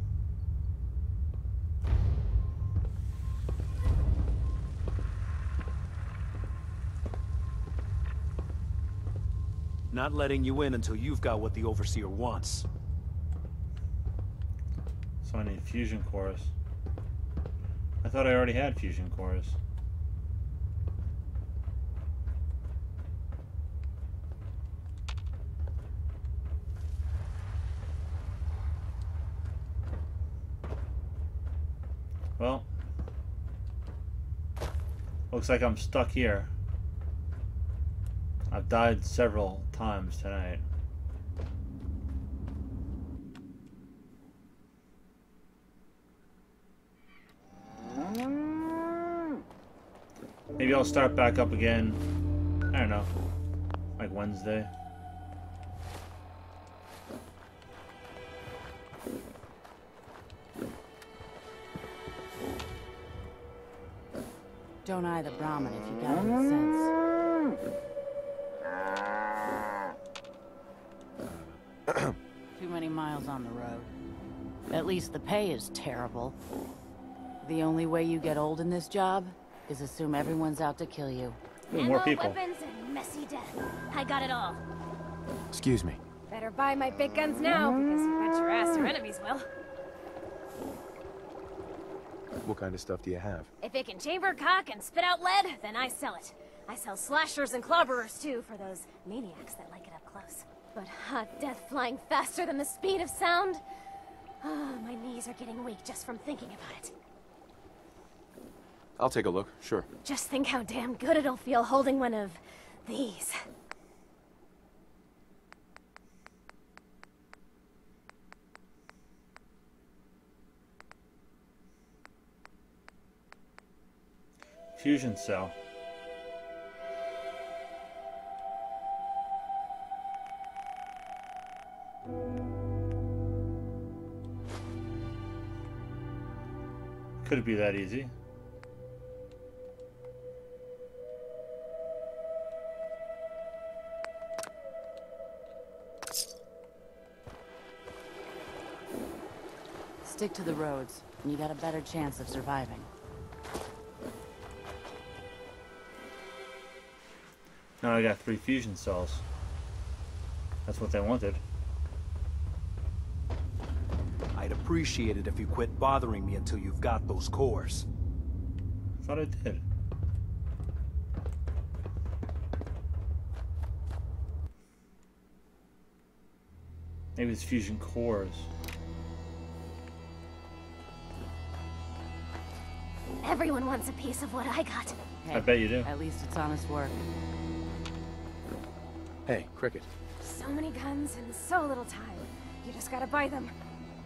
Not letting you in until you've got what the Overseer wants. So I need fusion cores. I thought I already had fusion cores. Well, looks like I'm stuck here. I've died several times tonight. Maybe I'll start back up again. I don't know. Like Wednesday. Don't eye the Brahmin if you got any sense. Too many miles on the road. At least the pay is terrible. The only way you get old in this job is assume everyone's out to kill you. More people. Weapons and messy death. I got it all. Excuse me. Better buy my big guns now, because you bet your ass your enemies will. What kind of stuff do you have? If it can chamber cock and spit out lead, then I sell it. I sell slashers and clobberers too, for those maniacs that like it up close. But hot death flying faster than the speed of sound? Oh, my knees are getting weak just from thinking about it. I'll take a look, sure. Just think how damn good it'll feel holding one of these. Fusion cell. Could it be that easy? Stick to the roads, and you got a better chance of surviving. Now I got 3 fusion cells. That's what they wanted. I'd appreciate it if you quit bothering me until you've got those cores. I thought I did. Maybe it's fusion cores. Everyone wants a piece of what I got. Hey, I bet you do. At least it's honest work. Hey, Cricket. So many guns and so little time. You just gotta buy them.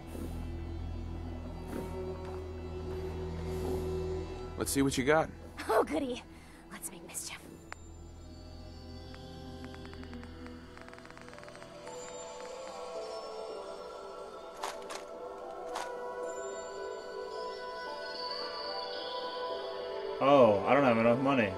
Let's see what you got. Oh, goody. Let's make mischief. Oh, I don't have enough money.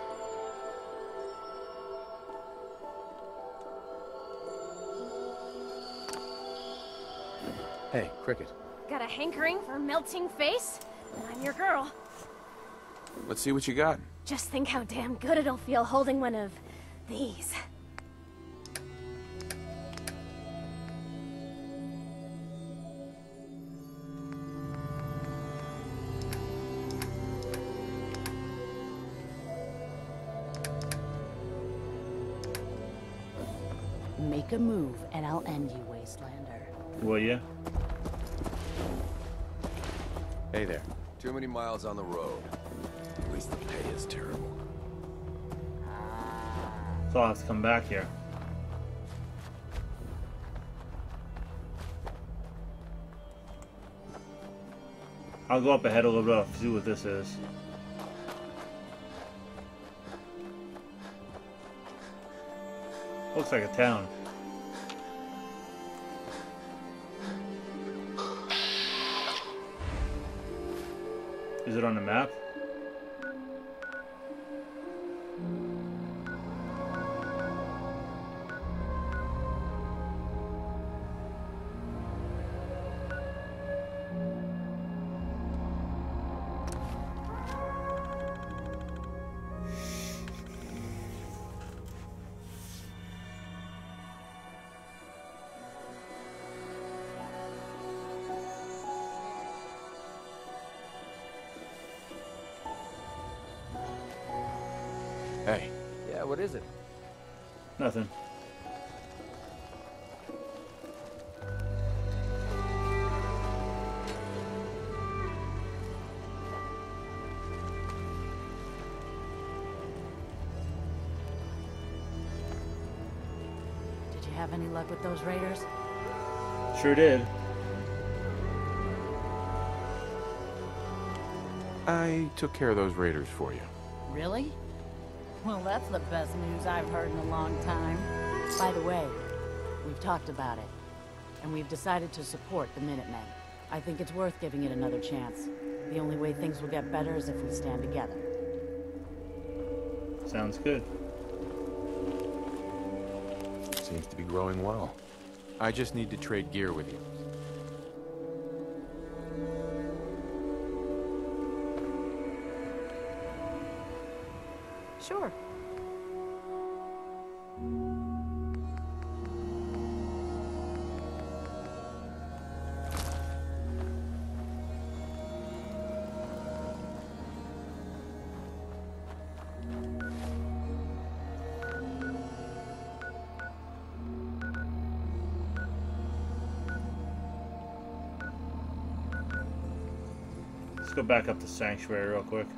Hey, Cricket. Got a hankering for melting face? And I'm your girl. Let's see what you got. Just think how damn good it'll feel holding one of these. Make a move, and I'll end you, Wastelander. Will ya? Hey there. Too many miles on the road. At least the pay is terrible. So I'll have to come back here. I'll go up ahead a little bit to see what this is. Looks like a town. Is it on the map? Hey. Yeah, what is it? Nothing. Did you have any luck with those raiders? Sure did. I took care of those raiders for you. Really? Well, that's the best news I've heard in a long time. By the way, we've talked about it, and we've decided to support the Minutemen. I think it's worth giving it another chance. The only way things will get better is if we stand together. Sounds good. Seems to be growing well. I just need to trade gear with you. Sure. Let's go back up to Sanctuary real quick.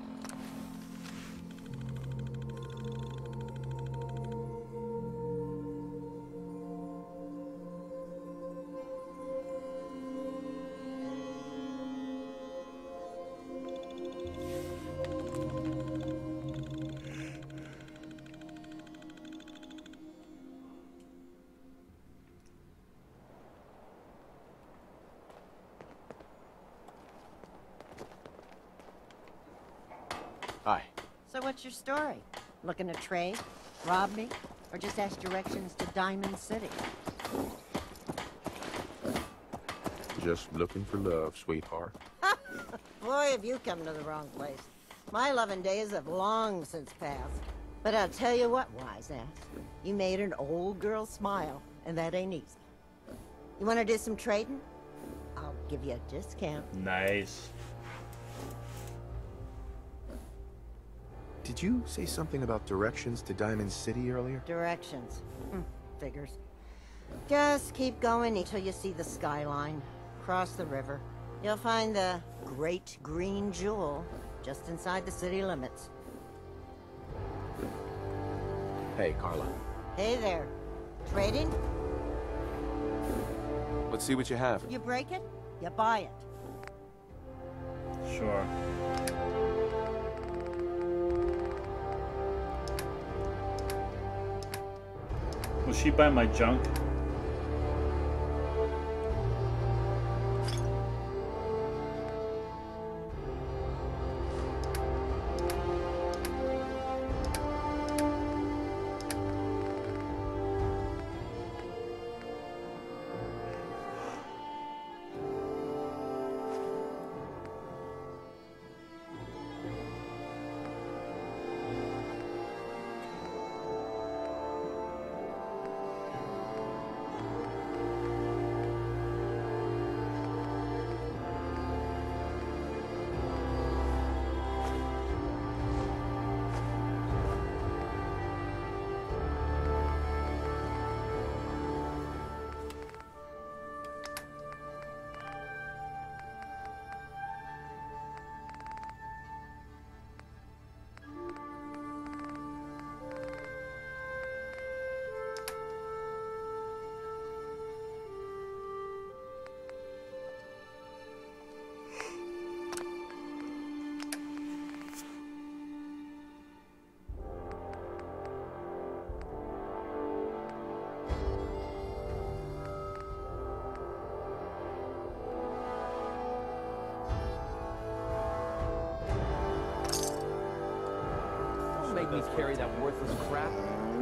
Hi. So what's your story? Looking to trade? Rob me? Or just ask directions to Diamond City? Just looking for love, sweetheart. Boy, have you come to the wrong place. My loving days have long since passed. But I'll tell you what, wise ass. You made an old girl smile, and that ain't easy. You want to do some trading? I'll give you a discount. Nice. Did you say something about directions to Diamond City earlier? Directions. Figures. Just keep going until you see the skyline. Cross the river. You'll find the Great Green Jewel. just inside the city limits. Hey, Carla. Hey there. Trading? Let's see what you have. You break it, you buy it. Sure. Will she buy my junk? Make me carry that worthless crap.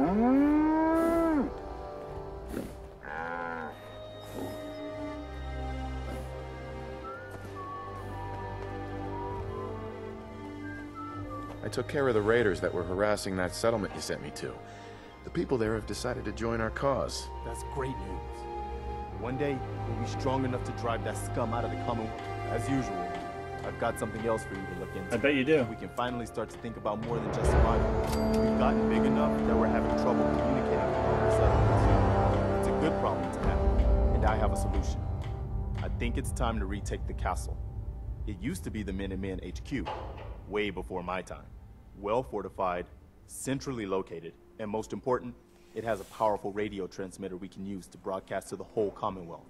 I took care of the raiders that were harassing that settlement you sent me to. The people there have decided to join our cause. That's great news. One day, we'll be strong enough to drive that scum out of the Commonwealth. As usual, I've got something else for you to look into. I bet you do. We can finally start to think about more than just survival. We've gotten big enough that we're having trouble communicating with other settlements. It's a good problem to have, and I have a solution. I think it's time to retake the castle. It used to be the Minutemen HQ, way before my time. Well fortified, centrally located, and most important, it has a powerful radio transmitter we can use to broadcast to the whole Commonwealth.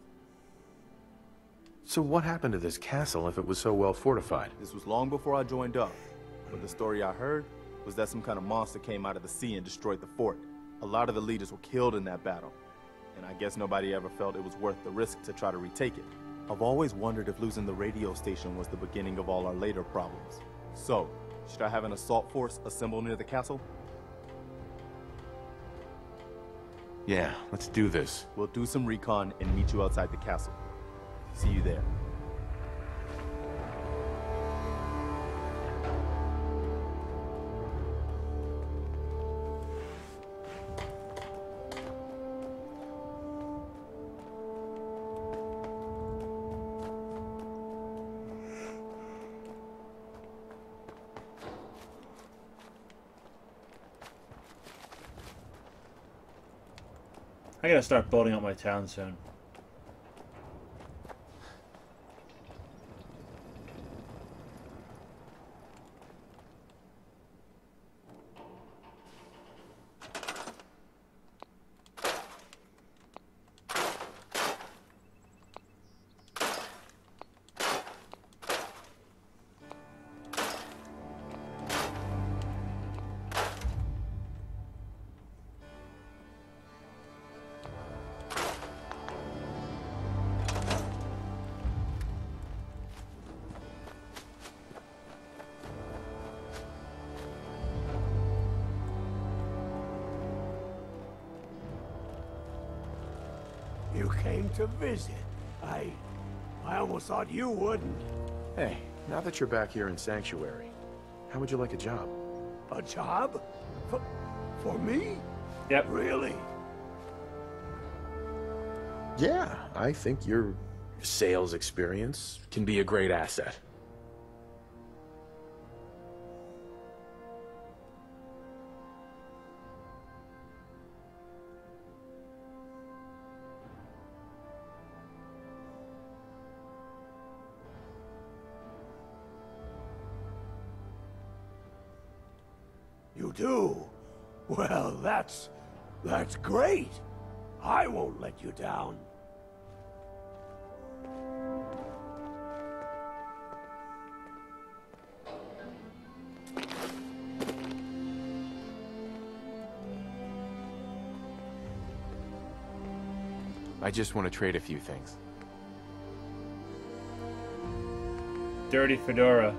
So what happened to this castle if it was so well fortified? This was long before I joined up, but the story I heard was that some kind of monster came out of the sea and destroyed the fort. A lot of the leaders were killed in that battle, and I guess nobody ever felt it was worth the risk to try to retake it. I've always wondered if losing the radio station was the beginning of all our later problems. So, should I have an assault force assemble near the castle? Yeah, let's do this. We'll do some recon and meet you outside the castle. See you there. I gotta start building up my town soon. You came to visit. I almost thought you wouldn't. Hey, now that you're back here in Sanctuary, how would you like a job? A job? For me? Yep. Really? Yeah, I think your sales experience can be a great asset. You do? Well, that's great. I won't let you down. I just want to trade a few things. Dirty fedora.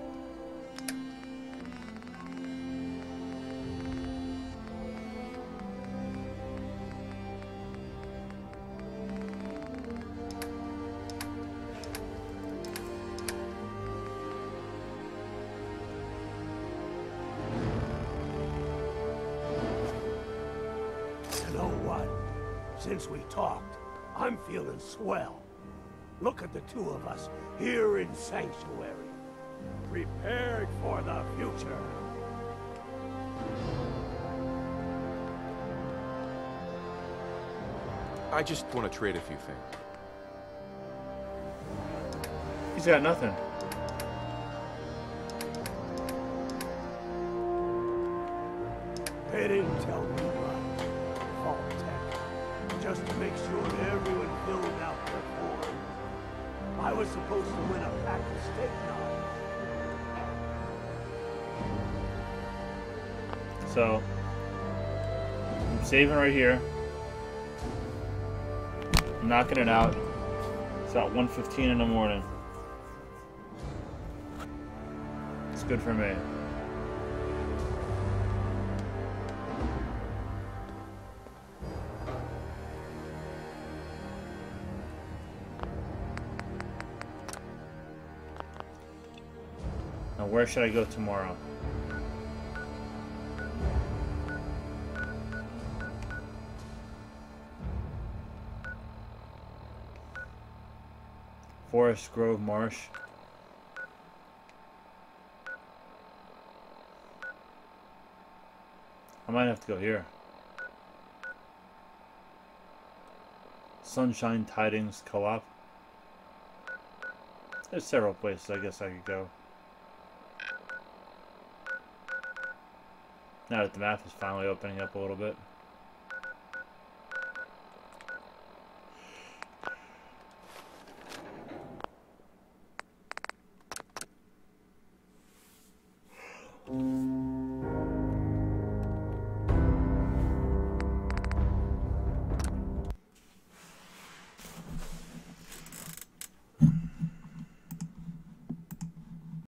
You know what? Since we talked, I'm feeling swell. Look at the two of us here in Sanctuary, prepared for the future. I just want to trade a few things. He's got nothing. They didn't tell me much. Fault tech. Just to make sure everyone filled out their form. I was supposed to win a pack of steak knives. So, I'm saving right here. I'm knocking it out. It's about 1:15 in the morning. It's good for me. Now, where should I go tomorrow? Forest Grove Marsh. I might have to go here. Sunshine Tidings Co-op. There's several places I guess I could go. Now that the map is finally opening up a little bit.